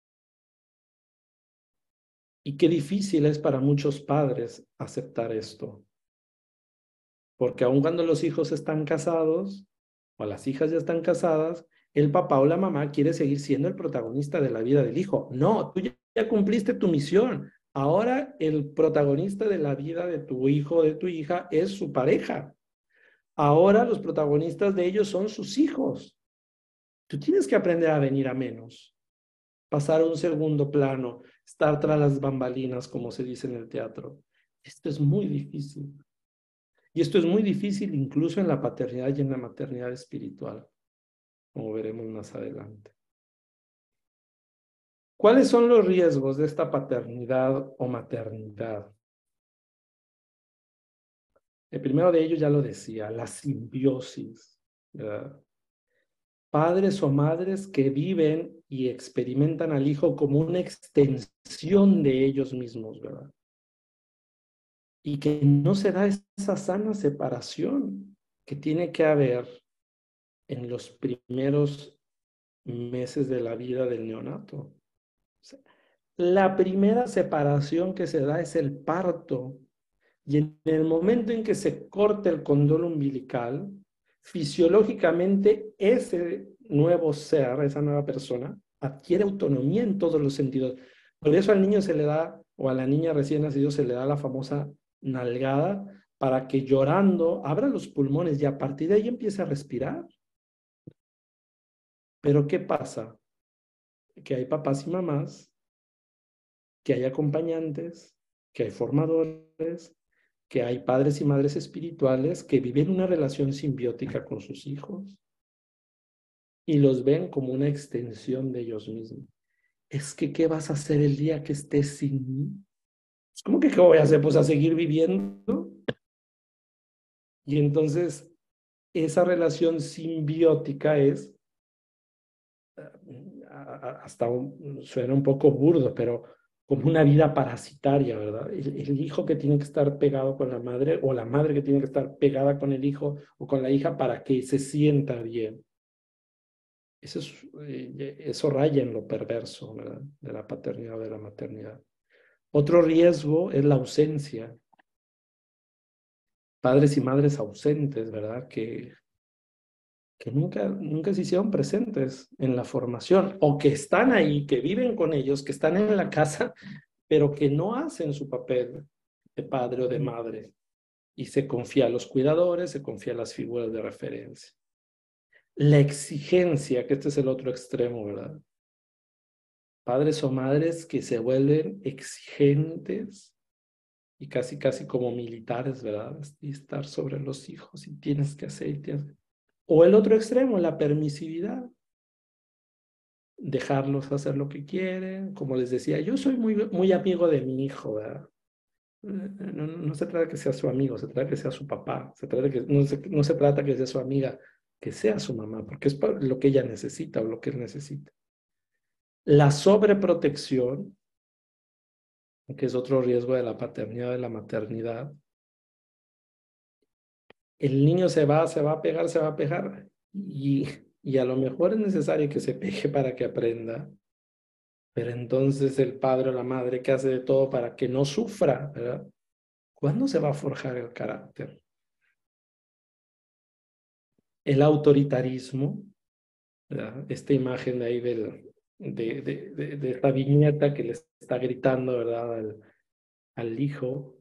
S1: Y qué difícil es para muchos padres aceptar esto. Porque aun cuando los hijos están casados, o las hijas ya están casadas, el papá o la mamá quiere seguir siendo el protagonista de la vida del hijo. No, tú ya, ya cumpliste tu misión. Ahora el protagonista de la vida de tu hijo o de tu hija es su pareja. Ahora los protagonistas de ellos son sus hijos. Tú tienes que aprender a venir a menos, pasar a un segundo plano, estar tras las bambalinas, como se dice en el teatro. Esto es muy difícil. Y esto es muy difícil incluso en la paternidad y en la maternidad espiritual, como veremos más adelante. ¿Cuáles son los riesgos de esta paternidad o maternidad? El primero de ellos ya lo decía, la simbiosis, ¿verdad? Padres o madres que viven y experimentan al hijo como una extensión de ellos mismos, ¿verdad? Y que no se da esa sana separación que tiene que haber en los primeros meses de la vida del neonato. O sea, la primera separación que se da es el parto. Y en el momento en que se corta el cordón umbilical, fisiológicamente ese nuevo ser, esa nueva persona, adquiere autonomía en todos los sentidos. Por eso al niño se le da, o a la niña recién nacido se le da la famosa nalgada para que llorando abra los pulmones y a partir de ahí empiece a respirar. Pero ¿qué pasa? Que hay papás y mamás, que hay acompañantes, que hay formadores, que hay padres y madres espirituales que viven una relación simbiótica con sus hijos y los ven como una extensión de ellos mismos. Es que, ¿qué vas a hacer el día que estés sin mí? ¿Cómo que qué voy a hacer? Pues a seguir viviendo. Y entonces, esa relación simbiótica es, hasta un, suena un poco burdo, pero como una vida parasitaria, ¿verdad? El, el hijo que tiene que estar pegado con la madre o la madre que tiene que estar pegada con el hijo o con la hija para que se sienta bien. Eso, es, eh, eso raya en lo perverso, ¿verdad? De la paternidad o de la maternidad. Otro riesgo es la ausencia. Padres y madres ausentes, ¿verdad? Que, que nunca, nunca se hicieron presentes en la formación o que están ahí, que viven con ellos, que están en la casa, pero que no hacen su papel de padre o de madre. Y se confía a los cuidadores, se confía a las figuras de referencia. La exigencia, que este es el otro extremo, ¿verdad? Padres o madres que se vuelven exigentes y casi, casi como militares, ¿verdad? Y estar sobre los hijos y tienes que hacer y tienes... O el otro extremo, la permisividad. Dejarlos hacer lo que quieren. Como les decía, yo soy muy, muy amigo de mi hijo, ¿verdad? No, no, no se trata de que sea su amigo, se trata de que sea su papá, se trata de que, no, se, no se trata de que sea su amiga, que sea su mamá, porque es lo que ella necesita o lo que él necesita. La sobreprotección, que es otro riesgo de la paternidad o de la maternidad. El niño se va, se va a pegar, se va a pegar, y, y a lo mejor es necesario que se pegue para que aprenda, pero entonces el padre o la madre que hace de todo para que no sufra, ¿verdad? ¿Cuándo se va a forjar el carácter? El autoritarismo, ¿verdad? Esta imagen de ahí del, de, de, de, de esta viñeta que le está gritando, ¿verdad? Al, al hijo.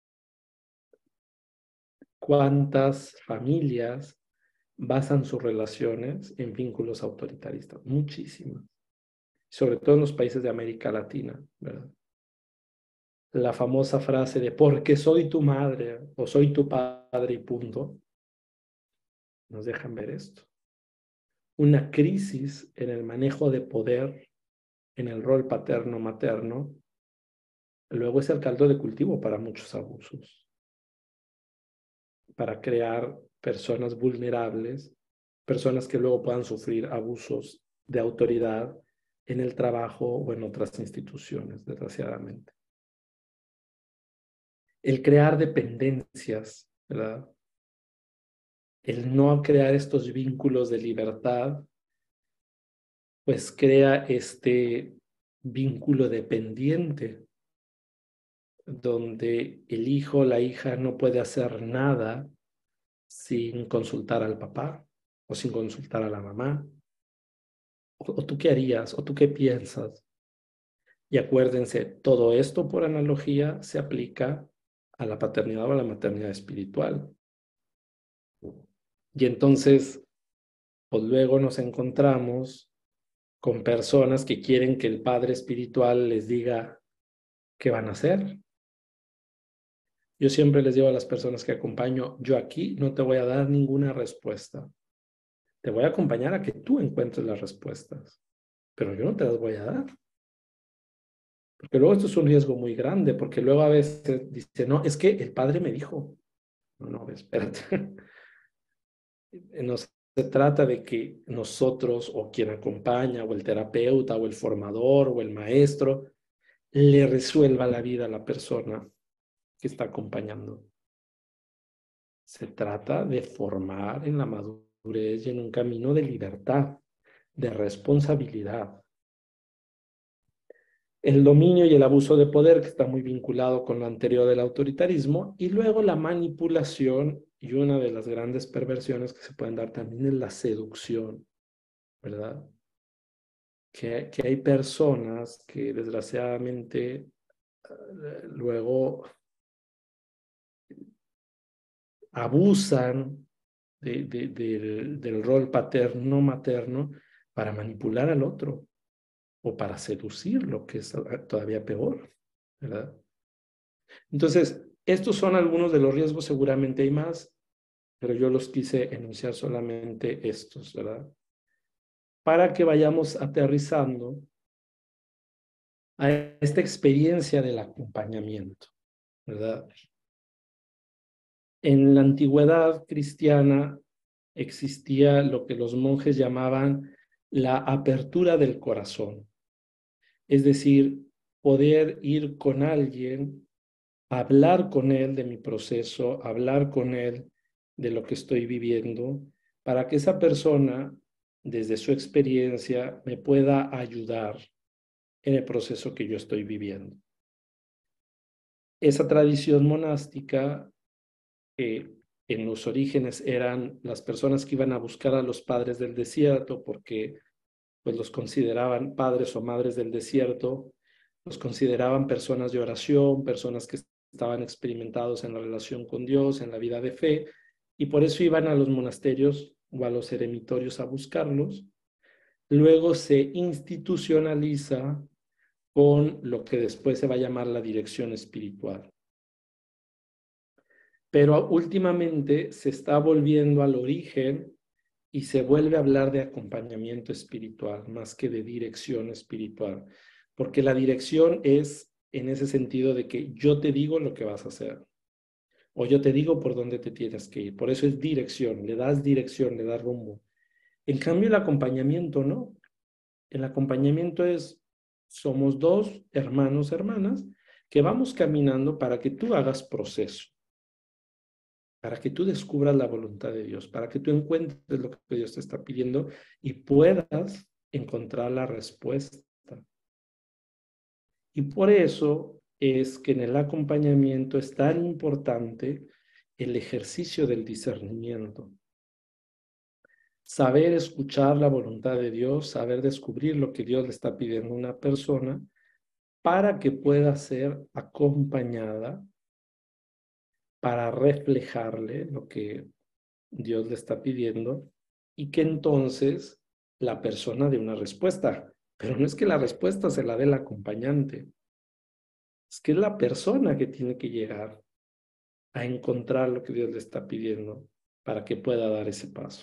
S1: ¿Cuántas familias basan sus relaciones en vínculos autoritaristas? Muchísimas. Sobre todo en los países de América Latina, ¿verdad? La famosa frase de porque soy tu madre o soy tu padre y punto, nos dejan ver esto. Una crisis en el manejo de poder, en el rol paterno-materno, luego es el caldo de cultivo para muchos abusos, para crear personas vulnerables, personas que luego puedan sufrir abusos de autoridad en el trabajo o en otras instituciones, desgraciadamente. El crear dependencias, ¿verdad? El no crear estos vínculos de libertad, pues crea este vínculo dependiente, donde el hijo o la hija no puede hacer nada sin consultar al papá o sin consultar a la mamá. ¿O, o tú qué harías? ¿O tú qué piensas? Y acuérdense, todo esto por analogía se aplica a la paternidad o a la maternidad espiritual. Y entonces, pues luego nos encontramos con personas que quieren que el padre espiritual les diga qué van a hacer. Yo siempre les digo a las personas que acompaño, yo aquí no te voy a dar ninguna respuesta. Te voy a acompañar a que tú encuentres las respuestas, pero yo no te las voy a dar. Porque luego esto es un riesgo muy grande, porque luego a veces dice, no, es que el padre me dijo. No, no, espérate. No se trata de que nosotros o quien acompaña o el terapeuta o el formador o el maestro le resuelva la vida a la persona que está acompañando. Se trata de formar en la madurez y en un camino de libertad, de responsabilidad. El dominio y el abuso de poder, que está muy vinculado con lo anterior del autoritarismo, y luego la manipulación, y una de las grandes perversiones que se pueden dar también es la seducción, ¿verdad? Que, que hay personas que desgraciadamente uh, luego abusan de, de, de, del rol paterno-materno para manipular al otro o para seducirlo, que es todavía peor, ¿verdad? Entonces, estos son algunos de los riesgos, seguramente hay más, pero yo los quise enunciar solamente estos, ¿verdad? Para que vayamos aterrizando a esta experiencia del acompañamiento, ¿verdad? En la antigüedad cristiana existía lo que los monjes llamaban la apertura del corazón. Es decir, poder ir con alguien, hablar con él de mi proceso, hablar con él de lo que estoy viviendo, para que esa persona, desde su experiencia, me pueda ayudar en el proceso que yo estoy viviendo. Esa tradición monástica, eh, en los orígenes eran las personas que iban a buscar a los padres del desierto, porque pues los consideraban padres o madres del desierto, los consideraban personas de oración, personas que estaban experimentados en la relación con Dios, en la vida de fe, y por eso iban a los monasterios o a los eremitorios a buscarlos. Luego se institucionaliza con lo que después se va a llamar la dirección espiritual. Pero últimamente se está volviendo al origen y se vuelve a hablar de acompañamiento espiritual más que de dirección espiritual, porque la dirección es en ese sentido de que yo te digo lo que vas a hacer o yo te digo por dónde te tienes que ir. Por eso es dirección, le das dirección, le das rumbo. En cambio, el acompañamiento no. El acompañamiento es, somos dos hermanos, hermanas, que vamos caminando para que tú hagas proceso, para que tú descubras la voluntad de Dios, para que tú encuentres lo que Dios te está pidiendo y puedas encontrar la respuesta. Y por eso es que en el acompañamiento es tan importante el ejercicio del discernimiento. Saber escuchar la voluntad de Dios, saber descubrir lo que Dios le está pidiendo a una persona para que pueda ser acompañada, para reflejarle lo que Dios le está pidiendo y que entonces la persona dé una respuesta. Pero no es que la respuesta se la dé el acompañante, es que es la persona que tiene que llegar a encontrar lo que Dios le está pidiendo para que pueda dar ese paso.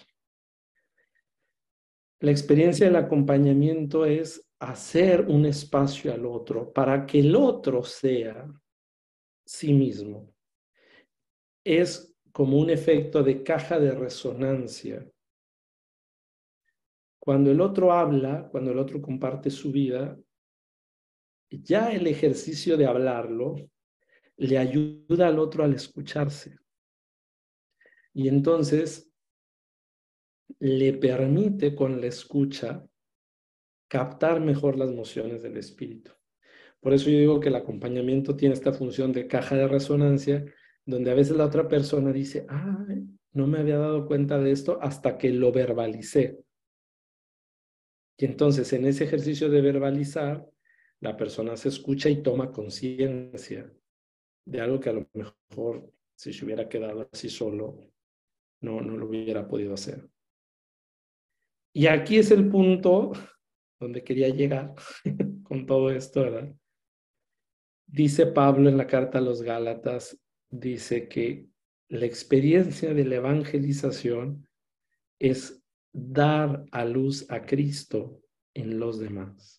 S1: La experiencia del acompañamiento es hacer un espacio al otro para que el otro sea sí mismo. Es como un efecto de caja de resonancia. Cuando el otro habla, cuando el otro comparte su vida, ya el ejercicio de hablarlo le ayuda al otro al escucharse. Y entonces le permite con la escucha captar mejor las emociones del espíritu. Por eso yo digo que el acompañamiento tiene esta función de caja de resonancia, donde a veces la otra persona dice, ah, no me había dado cuenta de esto hasta que lo verbalicé. Y entonces en ese ejercicio de verbalizar, la persona se escucha y toma conciencia de algo que a lo mejor si se hubiera quedado así solo, no, no lo hubiera podido hacer. Y aquí es el punto donde quería llegar con todo esto, ¿verdad? Dice Pablo en la carta a los Gálatas, dice que la experiencia de la evangelización es dar a luz a Cristo en los demás.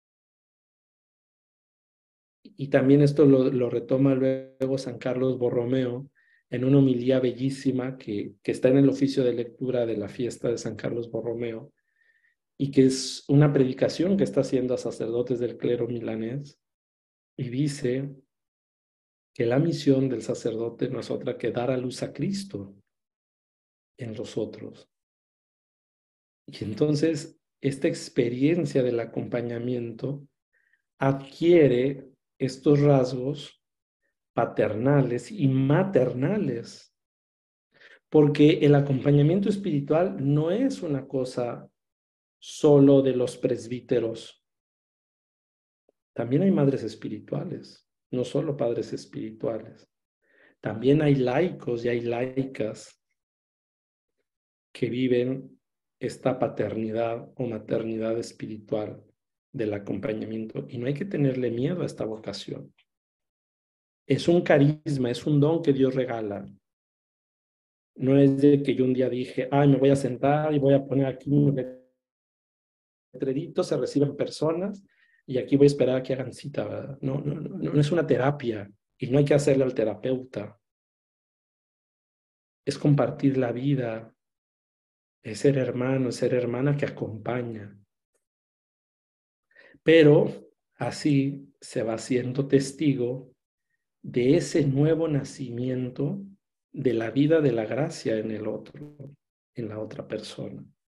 S1: Y también esto lo, lo retoma luego San Carlos Borromeo en una homilía bellísima que, que está en el oficio de lectura de la fiesta de San Carlos Borromeo y que es una predicación que está haciendo a sacerdotes del clero milanés y dice que la misión del sacerdote no es otra que dar a luz a Cristo en los otros. Y entonces esta experiencia del acompañamiento adquiere estos rasgos paternales y maternales, porque el acompañamiento espiritual no es una cosa solo de los presbíteros. También hay madres espirituales, no solo padres espirituales. También hay laicos y hay laicas que viven esta paternidad o maternidad espiritual del acompañamiento. Y no hay que tenerle miedo a esta vocación. Es un carisma, es un don que Dios regala. No es de que yo un día dije, ay, me voy a sentar y voy a poner aquí un letrerito, se reciben personas y aquí voy a esperar a que hagan cita, ¿verdad? No, no, no, no es una terapia y no hay que hacerle al terapeuta. Es compartir la vida, es ser hermano, es ser hermana que acompaña. Pero así se va siendo testigo de ese nuevo nacimiento de la vida de la gracia en el otro, en la otra persona.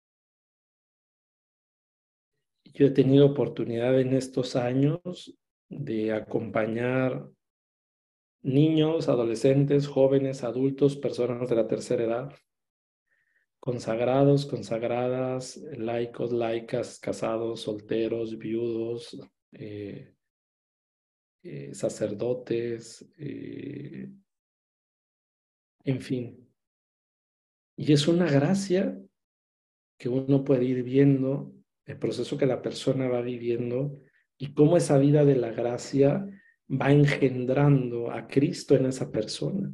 S1: Yo he tenido oportunidad en estos años de acompañar niños, adolescentes, jóvenes, adultos, personas de la tercera edad, consagrados, consagradas, laicos, laicas, casados, solteros, viudos, eh, eh, sacerdotes, eh, en fin. Y es una gracia que uno puede ir viendo, el proceso que la persona va viviendo y cómo esa vida de la gracia va engendrando a Cristo en esa persona.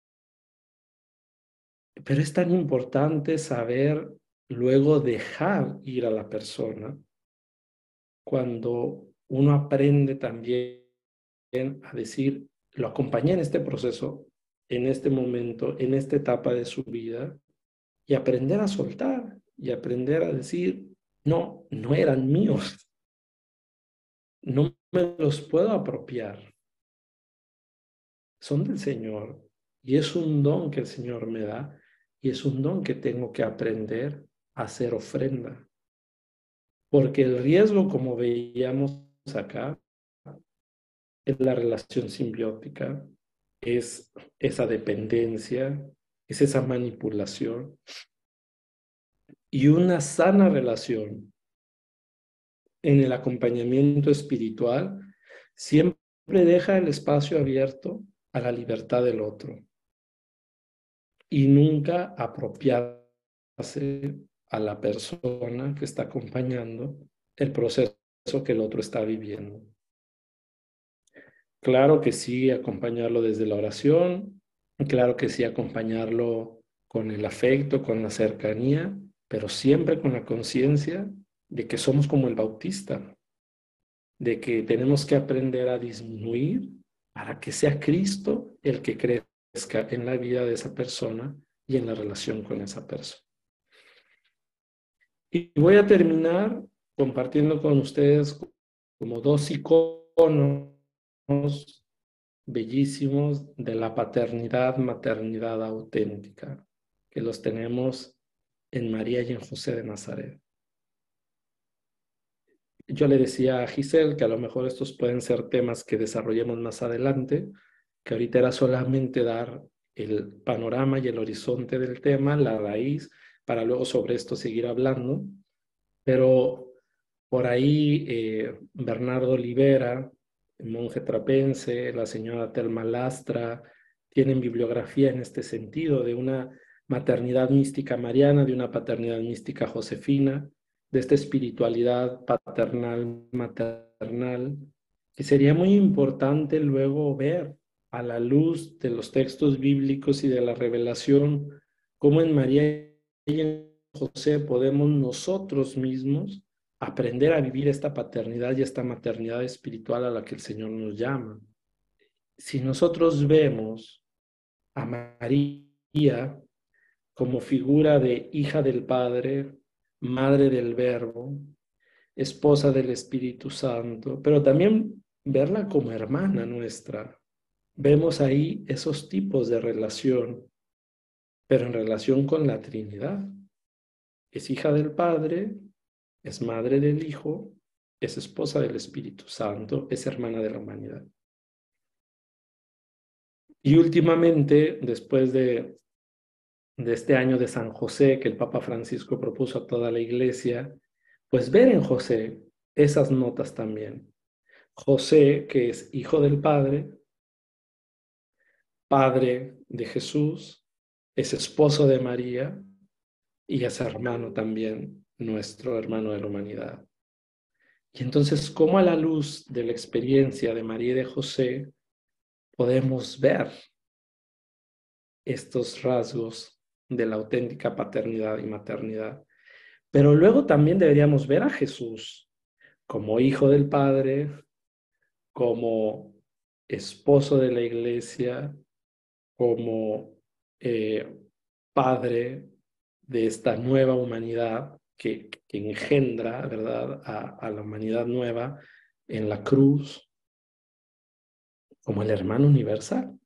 S1: Pero es tan importante saber luego dejar ir a la persona cuando uno aprende también a decir, lo acompañé en este proceso, en este momento, en esta etapa de su vida, y aprender a soltar y aprender a decir, no, no eran míos, no me los puedo apropiar, son del Señor, y es un don que el Señor me da, y es un don que tengo que aprender a hacer ofrenda. Porque el riesgo, como veíamos acá, es la relación simbiótica, es esa dependencia, es esa manipulación. Y una sana relación en el acompañamiento espiritual siempre deja el espacio abierto a la libertad del otro y nunca apropiarse a la persona que está acompañando el proceso que el otro está viviendo. Claro que sí, acompañarlo desde la oración, claro que sí, acompañarlo con el afecto, con la cercanía, pero siempre con la conciencia de que somos como el Bautista, de que tenemos que aprender a disminuir para que sea Cristo el que crezca en la vida de esa persona y en la relación con esa persona. Y voy a terminar compartiendo con ustedes como dos iconos bellísimos de la paternidad, maternidad auténtica, que los tenemos en María y en José de Nazaret. Yo le decía a Giselle que a lo mejor estos pueden ser temas que desarrollemos más adelante, que ahorita era solamente dar el panorama y el horizonte del tema, la raíz, para luego sobre esto seguir hablando. Pero por ahí eh, Bernardo Olivera, el monje trapense, la señora Telma Lastra, tienen bibliografía en este sentido de una maternidad mística mariana, de una paternidad mística josefina, de esta espiritualidad paternal, maternal, que sería muy importante luego ver a la luz de los textos bíblicos y de la revelación, cómo en María y en José podemos nosotros mismos aprender a vivir esta paternidad y esta maternidad espiritual a la que el Señor nos llama. Si nosotros vemos a María como figura de hija del Padre, madre del Verbo, esposa del Espíritu Santo, pero también verla como hermana nuestra, vemos ahí esos tipos de relación, pero en relación con la Trinidad. Es hija del Padre, es madre del Hijo, es esposa del Espíritu Santo, es hermana de la humanidad. Y últimamente, después de, de este año de San José que el Papa Francisco propuso a toda la Iglesia, pues ver en José esas notas también. José, que es hijo del Padre, padre de Jesús, es esposo de María y es hermano también, nuestro hermano de la humanidad. Y entonces, ¿cómo a la luz de la experiencia de María y de José podemos ver estos rasgos de la auténtica paternidad y maternidad? Pero luego también deberíamos ver a Jesús como hijo del Padre, como esposo de la Iglesia, como eh, padre de esta nueva humanidad que, que engendra, ¿verdad?, a, a la humanidad nueva en la cruz, como el hermano universal.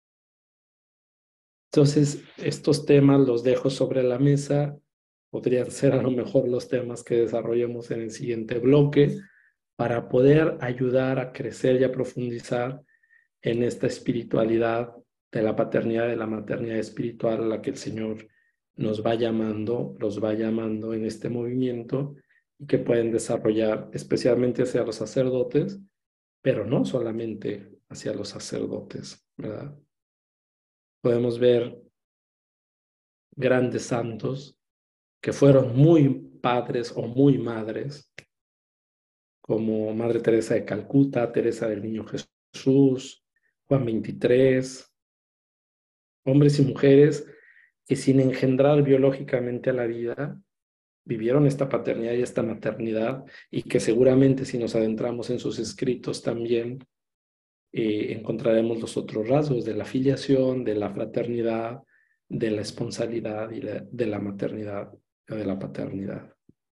S1: Entonces, estos temas los dejo sobre la mesa. Podrían ser a lo mejor los temas que desarrollemos en el siguiente bloque para poder ayudar a crecer y a profundizar en esta espiritualidad de la paternidad y de la maternidad espiritual a la que el Señor nos va llamando, los va llamando en este movimiento y que pueden desarrollar especialmente hacia los sacerdotes, pero no solamente hacia los sacerdotes, ¿verdad? Podemos ver grandes santos que fueron muy padres o muy madres, como Madre Teresa de Calcuta, Teresa del Niño Jesús, Juan veintitrés, hombres y mujeres que sin engendrar biológicamente a la vida, vivieron esta paternidad y esta maternidad, y que seguramente si nos adentramos en sus escritos también eh, encontraremos los otros rasgos de la filiación, de la fraternidad, de la esponsalidad y la, de la maternidad o de la paternidad.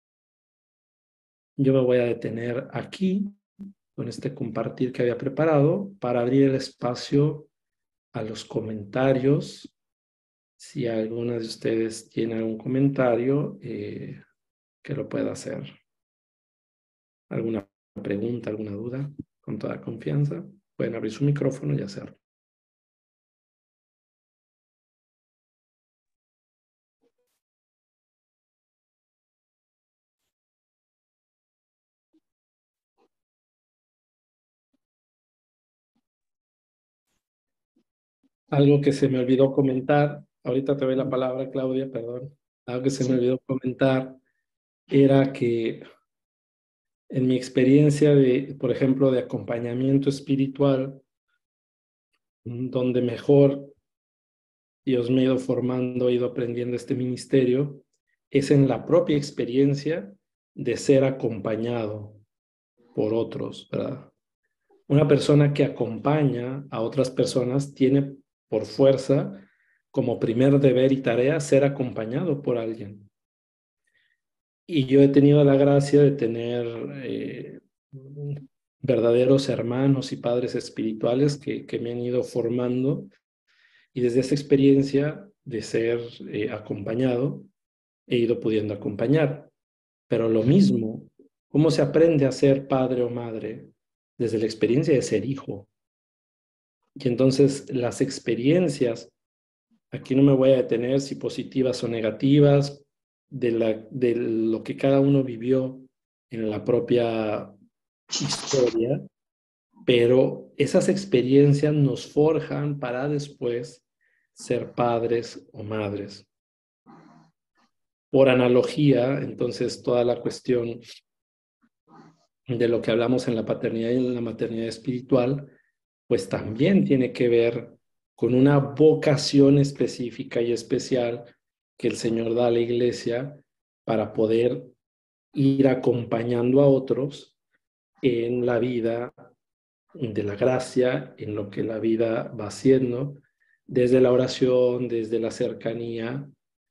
S1: Yo me voy a detener aquí con este compartir que había preparado para abrir el espacio a los comentarios. Si alguna de ustedes tiene algún comentario, eh, que lo pueda hacer. ¿Alguna pregunta, alguna duda? Con toda confianza, pueden abrir su micrófono y hacerlo. Algo que se me olvidó comentar, ahorita te doy la palabra, Claudia, perdón. Algo que se me olvidó comentar era que en mi experiencia de, por ejemplo, de acompañamiento espiritual, donde mejor Dios me ha ido formando, he ido aprendiendo este ministerio, es en la propia experiencia de ser acompañado por otros, ¿verdad? Una persona que acompaña a otras personas tiene por fuerza como primer deber y tarea ser acompañado por alguien. Y yo he tenido la gracia de tener eh, verdaderos hermanos y padres espirituales que, que me han ido formando, y desde esa experiencia de ser eh, acompañado, he ido pudiendo acompañar. Pero lo mismo, ¿cómo se aprende a ser padre o madre? Desde la experiencia de ser hijo. Y entonces las experiencias, aquí no me voy a detener si positivas o negativas, de, la, de lo que cada uno vivió en la propia historia, pero esas experiencias nos forjan para después ser padres o madres. Por analogía, entonces, toda la cuestión de lo que hablamos en la paternidad y en la maternidad espiritual, pues también tiene que ver con una vocación específica y especial que el Señor da a la iglesia para poder ir acompañando a otros en la vida de la gracia, en lo que la vida va haciendo, desde la oración, desde la cercanía,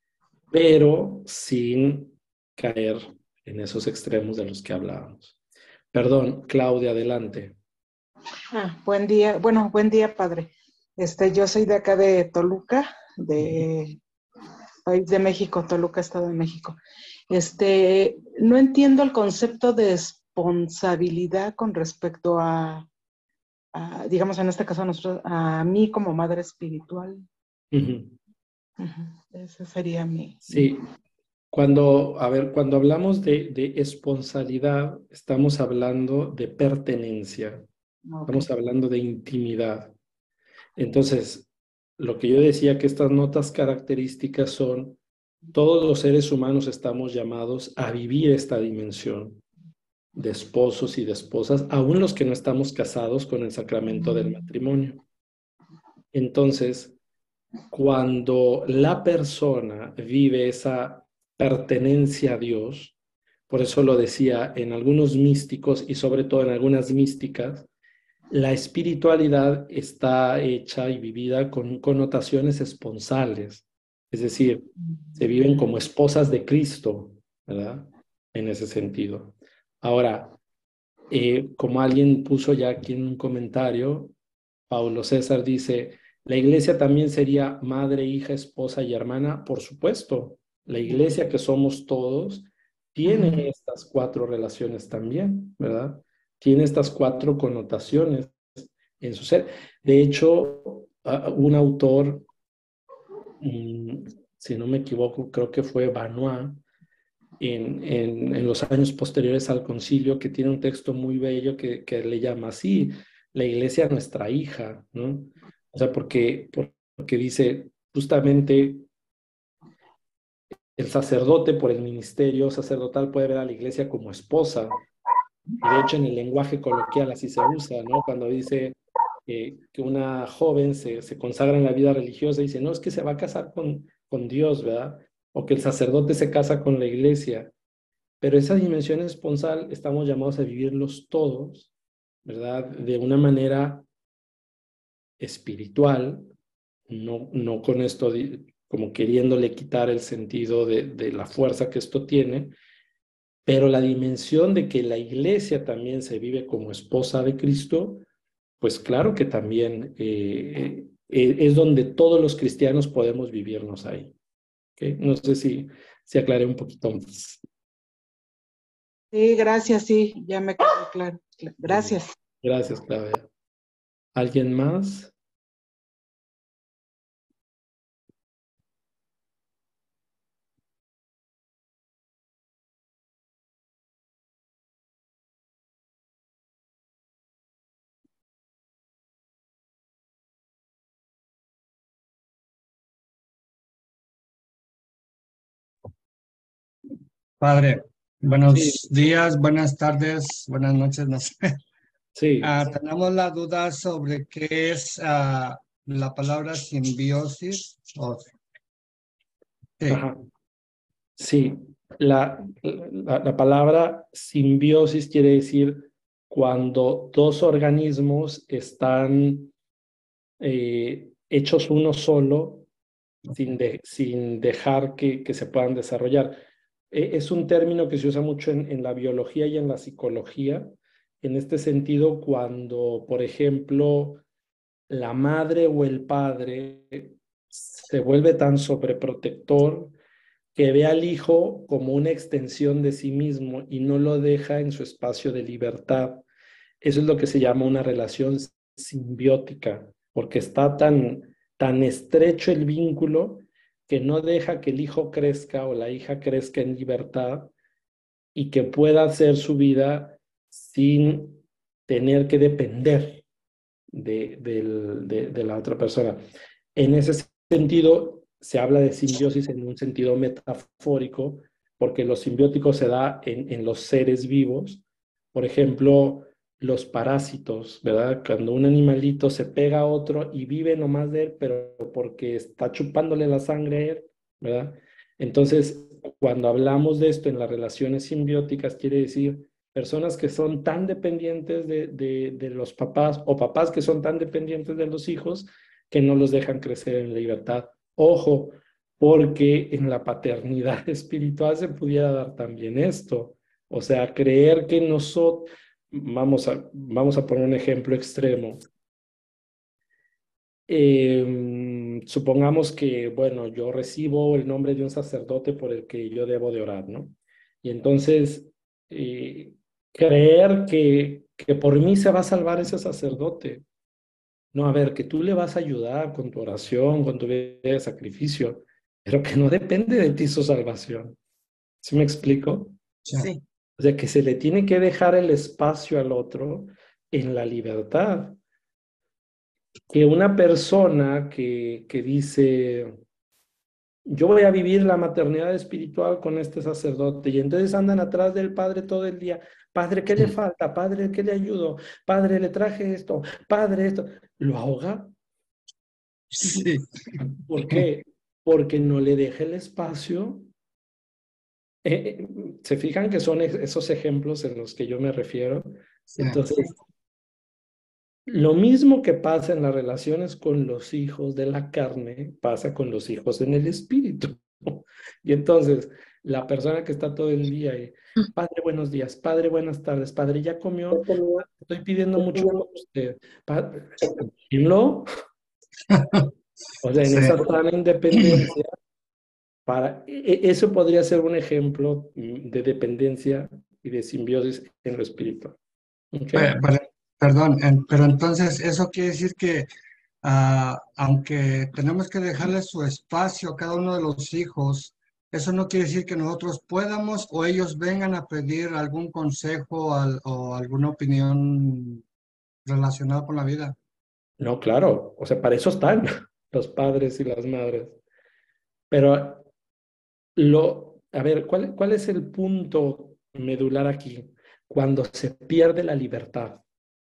S1: pero sin caer en esos extremos de los que hablábamos. Perdón, Claudia, adelante.
S2: Ah, buen día, bueno, buen día, padre. Este, yo soy de acá de Toluca, de país de México, Toluca, Estado de México. Este, no entiendo el concepto de responsabilidad con respecto a, a, digamos, en este caso a nosotros, a mí como madre espiritual.
S1: Uh-huh.
S2: Uh-huh. Ese sería mi.
S1: Sí, cuando, a ver, cuando hablamos de, de esponsalidad, estamos hablando de pertenencia,
S2: Okay.
S1: Estamos hablando de intimidad. Entonces, lo que yo decía que estas notas características son, todos los seres humanos estamos llamados a vivir esta dimensión de esposos y de esposas, aún los que no estamos casados con el sacramento del matrimonio. Entonces, cuando la persona vive esa pertenencia a Dios, por eso lo decía en algunos místicos y sobre todo en algunas místicas, la espiritualidad está hecha y vivida con connotaciones esponsales, es decir, se viven como esposas de Cristo, ¿verdad? En ese sentido. Ahora, eh, como alguien puso ya aquí en un comentario, Paulo César dice, ¿la iglesia también sería madre, hija, esposa y hermana? Por supuesto, la iglesia que somos todos tiene estas cuatro relaciones también, ¿verdad? Tiene estas cuatro connotaciones en su ser. De hecho, un autor, si no me equivoco, creo que fue Benoit, en, en, en los años posteriores al concilio, que tiene un texto muy bello que, que le llama así, la iglesia nuestra hija, ¿no? O sea, porque, porque dice justamente el sacerdote por el ministerio sacerdotal puede ver a la iglesia como esposa, y de hecho en el lenguaje coloquial así se usa, ¿no? Cuando dice eh, que una joven se, se consagra en la vida religiosa, dice, no, es que se va a casar con, con Dios, ¿verdad? O que el sacerdote se casa con la iglesia. Pero esa dimensión esponsal estamos llamados a vivirlos todos, ¿verdad? De una manera espiritual, no, no con esto de, como queriéndole quitar el sentido de, de la fuerza que esto tiene, pero la dimensión de que la iglesia también se vive como esposa de Cristo, pues claro que también eh, eh, es donde todos los cristianos podemos vivirnos ahí. ¿Okay? No sé si, si aclaré un poquito más.
S2: Sí, gracias, sí, ya me quedó claro. Gracias.
S1: Gracias, Claudia. ¿Alguien más?
S3: Padre,
S1: Sí,
S3: buenos días, buenas tardes, buenas noches, no sé.
S1: sí.
S3: Ah, tenemos la duda sobre qué es ah, la palabra simbiosis. o- sí,
S1: Ajá. Sí, la, la, la palabra simbiosis quiere decir cuando dos organismos están eh, hechos uno solo sin, de- sin dejar que, que se puedan desarrollar. Eh, es un término que se usa mucho en, en la biología y en la psicología. En este sentido, cuando, por ejemplo, la madre o el padre se vuelve tan sobreprotector que ve al hijo como una extensión de sí mismo y no lo deja en su espacio de libertad. Eso es lo que se llama una relación simbiótica, porque está tan, tan estrecho el vínculo que no deja que el hijo crezca o la hija crezca en libertad y que pueda hacer su vida sin tener que depender de, del- de, de la otra persona. En ese sentido, se habla de simbiosis en un sentido metafórico, porque lo simbiótico se da en, en los seres vivos. Por ejemplo, los parásitos, ¿verdad? Cuando un animalito se pega a otro y vive nomás de él, pero porque está chupándole la sangre a él, ¿verdad? Entonces, cuando hablamos de esto en las relaciones simbióticas, quiere decir personas que son tan dependientes de, de, de los papás o papás que son tan dependientes de los hijos que no los dejan crecer en libertad. Ojo, porque en la paternidad espiritual se pudiera dar también esto. O sea, creer que nosotros, vamos a, vamos a poner un ejemplo extremo. Eh, supongamos que, bueno, yo recibo el nombre de un sacerdote por el que yo debo de orar, ¿no? Y entonces, eh, creer que, que por mí se va a salvar ese sacerdote. No, a ver, que tú le vas a ayudar con tu oración, con tu vida de sacrificio, pero que no depende de ti su salvación. ¿Sí me explico?
S2: Sí.
S1: O sea, que se le tiene que dejar el espacio al otro en la libertad. Que una persona que, que dice, yo voy a vivir la maternidad espiritual con este sacerdote, y entonces andan atrás del padre todo el día. Padre, ¿qué le falta? Padre, ¿qué le ayudo? Padre, le traje esto. Padre, esto. Lo ahoga.
S3: sí,
S1: ¿Por qué? Porque no le deja el espacio. Eh, eh, ¿se fijan que son es- esos ejemplos en los que yo me refiero?
S3: sí,
S1: Entonces, lo mismo que pasa en las relaciones con los hijos de la carne, pasa con los hijos en el espíritu. Y entonces, la persona que está todo el día y, padre, buenos días, padre, buenas tardes, padre, ¿ya comió? Estoy pidiendo mucho por usted. Padre, ¿lo? O sea, en
S3: Sí.
S1: esa sana independencia, para, e- e- eso podría ser un ejemplo de dependencia y de simbiosis en lo espiritual. ¿Ok?
S3: Pe- pe- Perdón, en- pero entonces eso quiere decir que ah, aunque tenemos que dejarle su espacio a cada uno de los hijos, eso no quiere decir que nosotros podamos o ellos vengan a pedir algún consejo al- o alguna opinión relacionada con la vida.
S1: No, claro, o sea, para eso están los padres y las madres. Pero lo, a ver, ¿cuál, cuál es el punto medular aquí? Cuando se pierde la libertad.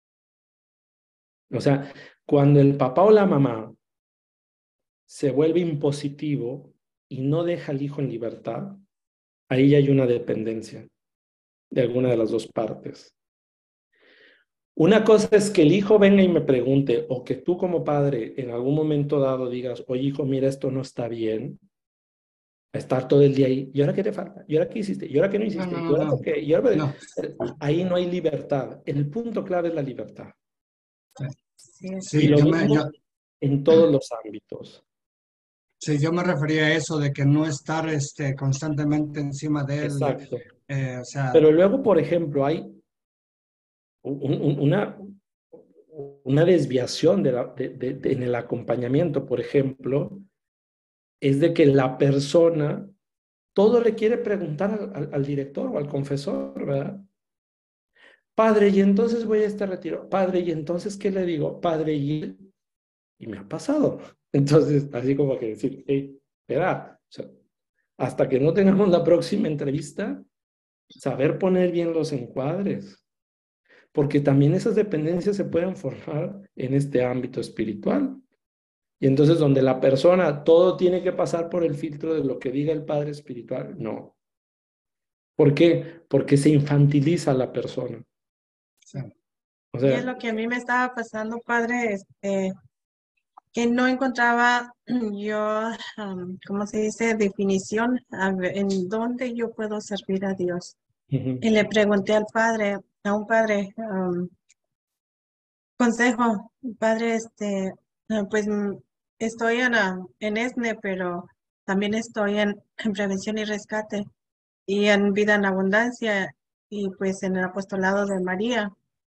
S1: O sea, cuando el papá o la mamá se vuelve impositivo y no deja al hijo en libertad, ahí ya hay una dependencia de alguna de las dos partes. Una cosa es que el hijo venga y me pregunte, o que tú como padre en algún momento dado digas, oye hijo, mira, esto no está bien, estar todo el día ahí, ¿y ahora qué te falta? ¿Y ahora qué hiciste? ¿Y ahora qué no
S3: No,
S1: hiciste?
S3: no,
S1: ¿Y
S3: no,
S1: ahora
S3: no,
S1: por qué? ¿Y ahora por
S3: no.
S1: qué? Ahí no hay libertad. El punto clave es la libertad.
S2: Sí,
S1: Y
S3: Sí,
S1: lo
S3: yo me,
S1: mismo
S3: yo,
S1: en todos los ámbitos.
S3: sí, yo me refería a eso de que no estar este, constantemente encima de él.
S1: Exacto.
S3: eh, o sea,
S1: Pero luego, por ejemplo, hay un- un- una, una desviación de la- de- de- de- en el acompañamiento, por ejemplo, es de que la persona todo le quiere preguntar al, al- al director o al confesor, ¿verdad? Padre, y entonces voy a este retiro. Padre, y entonces, ¿qué le digo? Padre, y, y me ha pasado. Entonces, así como que decir, hey, espera, o sea, hasta que no tengamos la próxima entrevista, saber poner bien los encuadres, porque también esas dependencias se pueden formar en este ámbito espiritual. Y entonces, donde la persona todo tiene que pasar por el filtro de lo que diga el padre espiritual, no. ¿Por qué? Porque se infantiliza a la persona.
S3: sí.
S1: O
S4: Y es
S1: sea,
S4: lo que a mí me estaba pasando, padre, este, que no encontraba yo, um, ¿cómo se dice? Definición a ver, en dónde yo puedo servir a Dios.
S1: ujú,
S4: Y le pregunté al padre, a un padre, um, consejo, padre, este, eh, pues mm, estoy en, ah, en ESNE, pero también estoy en, en prevención y rescate y en vida en abundancia y pues en el apostolado de María.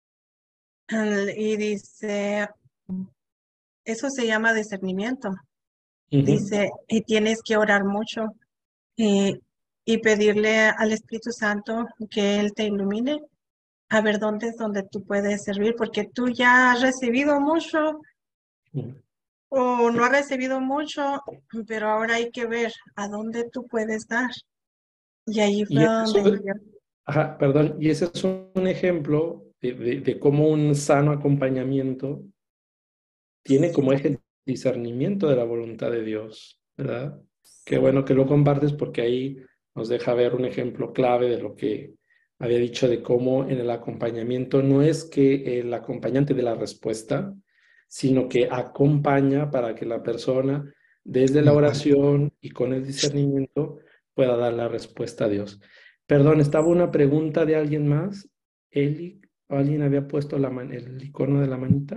S4: Y dice, eso se llama discernimiento.
S1: ujú.
S4: Dice, y tienes que orar mucho y, y pedirle al Espíritu Santo que Él te ilumine a ver dónde es donde tú puedes servir, porque tú ya has recibido mucho
S1: Ujú.
S4: o no has recibido mucho, pero ahora hay que ver a dónde tú puedes dar. Y ahí fue
S1: Y eso,
S4: donde yo,
S1: ajá, perdón, y ese es un ejemplo de, de, de cómo un sano acompañamiento tiene como eje el discernimiento de la voluntad de Dios, ¿verdad? Qué bueno que lo compartes porque ahí nos deja ver un ejemplo clave de lo que había dicho de cómo en el acompañamiento no es que el acompañante de la respuesta, sino que acompaña para que la persona desde la oración y con el discernimiento pueda dar la respuesta a Dios. Perdón, ¿estaba una pregunta de alguien más? Eli, ¿alguien había puesto la man- el icono de la manita?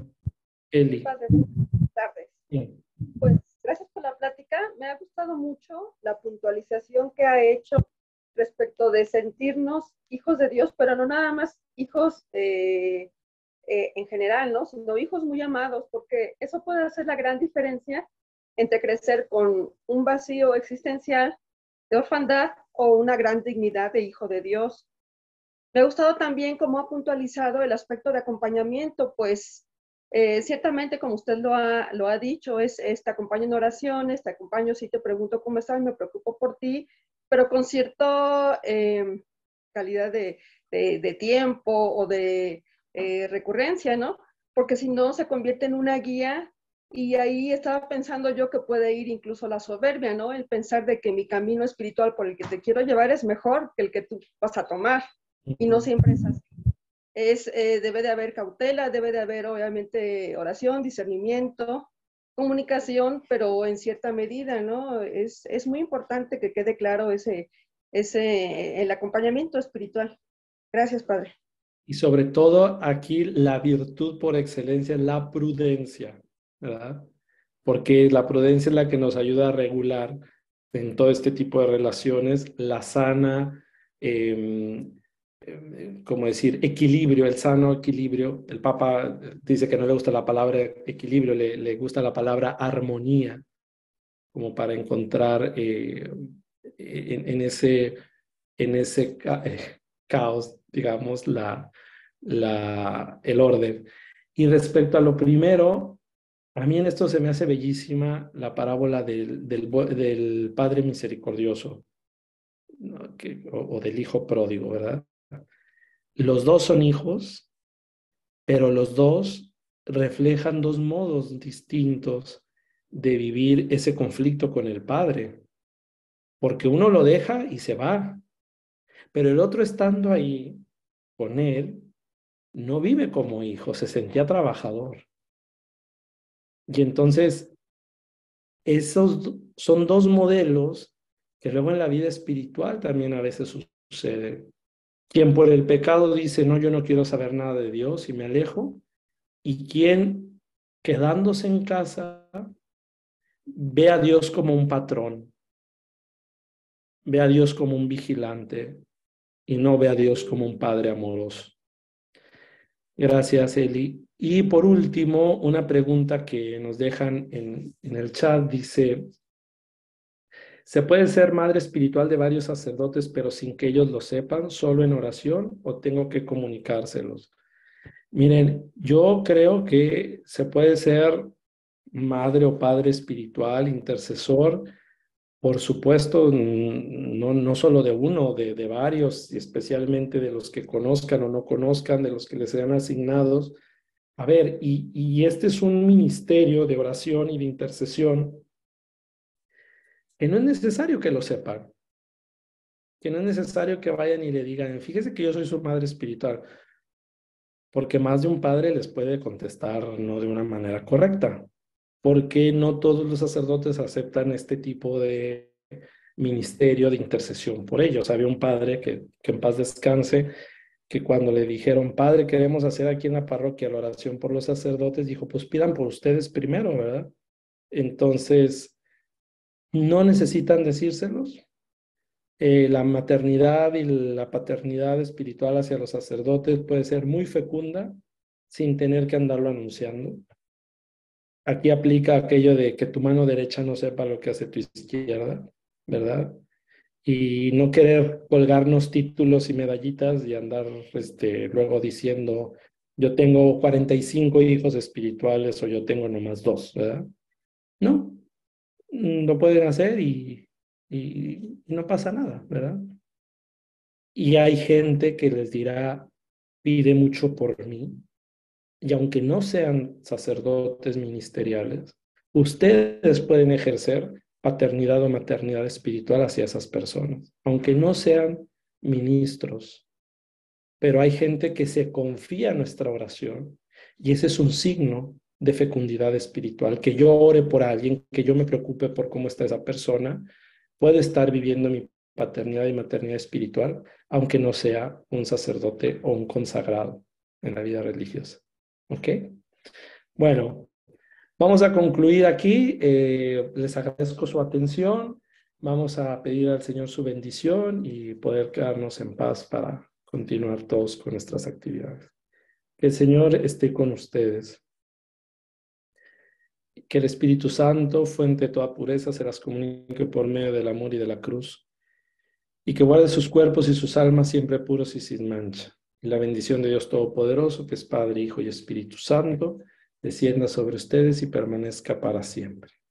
S1: Eli.
S5: Padre, buenas tardes.
S1: Sí.
S5: Pues gracias por la plática. Me ha gustado mucho la puntualización que ha hecho respecto de sentirnos hijos de Dios, pero no nada más hijos eh, eh, en general, ¿no? Sino hijos muy amados, porque eso puede hacer la gran diferencia entre crecer con un vacío existencial de orfandad o una gran dignidad de hijo de Dios. Me ha gustado también cómo ha puntualizado el aspecto de acompañamiento, pues eh, ciertamente, como usted lo ha, lo ha dicho, es, es te acompaño en oraciones, te acompaño si te pregunto cómo estás, me preocupo por ti, pero con cierta eh, calidad de, de, de, tiempo o de eh, recurrencia, ¿no? Porque si no, se convierte en una guía y ahí estaba pensando yo que puede ir incluso la soberbia, ¿no? El pensar de que mi camino espiritual por el que te quiero llevar es mejor que el que tú vas a tomar. Y no siempre es así. Es, eh, debe de haber cautela, debe de haber obviamente oración, discernimiento, comunicación, pero en cierta medida, ¿no? Es, es muy importante que quede claro ese, ese, el acompañamiento espiritual. Gracias, Padre.
S1: Y sobre todo aquí la virtud por excelencia es la prudencia, ¿verdad? Porque la prudencia es la que nos ayuda a regular en todo este tipo de relaciones la sana, eh, eh, como decir, equilibrio, el sano equilibrio. El Papa dice que no le gusta la palabra equilibrio, le, le gusta la palabra armonía, como para encontrar eh, en, en ese, en ese ca eh, caos, digamos, la, la, el orden. Y respecto a lo primero, a mí en esto se me hace bellísima la parábola del, del, del Padre Misericordioso, ¿no? Que, o, o del Hijo Pródigo, ¿verdad? Los dos son hijos, pero los dos reflejan dos modos distintos de vivir ese conflicto con el Padre, porque uno lo deja y se va, pero el otro estando ahí con él, no vive como hijo, se sentía trabajador. Y entonces, esos son dos modelos que luego en la vida espiritual también a veces sucede. Quien por el pecado dice, no, yo no quiero saber nada de Dios y me alejo, y quien quedándose en casa ve a Dios como un patrón, ve a Dios como un vigilante y no ve a Dios como un padre amoroso. Gracias, Eli. Y por último, una pregunta que nos dejan en, en el chat dice, ¿se puede ser madre espiritual de varios sacerdotes pero sin que ellos lo sepan, solo en oración, o tengo que comunicárselos? Miren, yo creo que se puede ser madre o padre espiritual, intercesor, por supuesto, no, no solo de uno, de, de varios, y especialmente de los que conozcan o no conozcan, de los que les sean asignados. A ver, y, y este es un ministerio de oración y de intercesión que no es necesario que lo sepan, que no es necesario que vayan y le digan, fíjese que yo soy su madre espiritual, porque más de un padre les puede contestar no de una manera correcta, porque no todos los sacerdotes aceptan este tipo de ministerio de intercesión por ellos. Había un padre que, que en paz descanse, que cuando le dijeron, padre, queremos hacer aquí en la parroquia la oración por los sacerdotes, dijo, pues pidan por ustedes primero, ¿verdad? Entonces, no necesitan decírselos. Eh, la maternidad y la paternidad espiritual hacia los sacerdotes puede ser muy fecunda sin tener que andarlo anunciando. Aquí aplica aquello de que tu mano derecha no sepa lo que hace tu izquierda, ¿verdad? Y no querer colgarnos títulos y medallitas y andar este, luego diciendo, yo tengo cuarenta y cinco hijos espirituales o yo tengo nomás dos, ¿verdad? No, lo pueden hacer y, y no pasa nada, ¿verdad? Y hay gente que les dirá, pide mucho por mí, y aunque no sean sacerdotes ministeriales, ustedes pueden ejercer paternidad o maternidad espiritual hacia esas personas, aunque no sean ministros. Pero hay gente que se confía en nuestra oración y ese es un signo de fecundidad espiritual. Que yo ore por alguien, que yo me preocupe por cómo está esa persona, puede estar viviendo mi paternidad y maternidad espiritual, aunque no sea un sacerdote o un consagrado en la vida religiosa. ¿Ok? Bueno, vamos a concluir aquí. Eh, les agradezco su atención. Vamos a pedir al Señor su bendición y poder quedarnos en paz para continuar todos con nuestras actividades. Que el Señor esté con ustedes. Que el Espíritu Santo, fuente de toda pureza, se las comunique por medio del amor y de la cruz. Y que guarde sus cuerpos y sus almas siempre puros y sin mancha. Y la bendición de Dios Todopoderoso, que es Padre, Hijo y Espíritu Santo, descienda sobre ustedes y permanezca para siempre.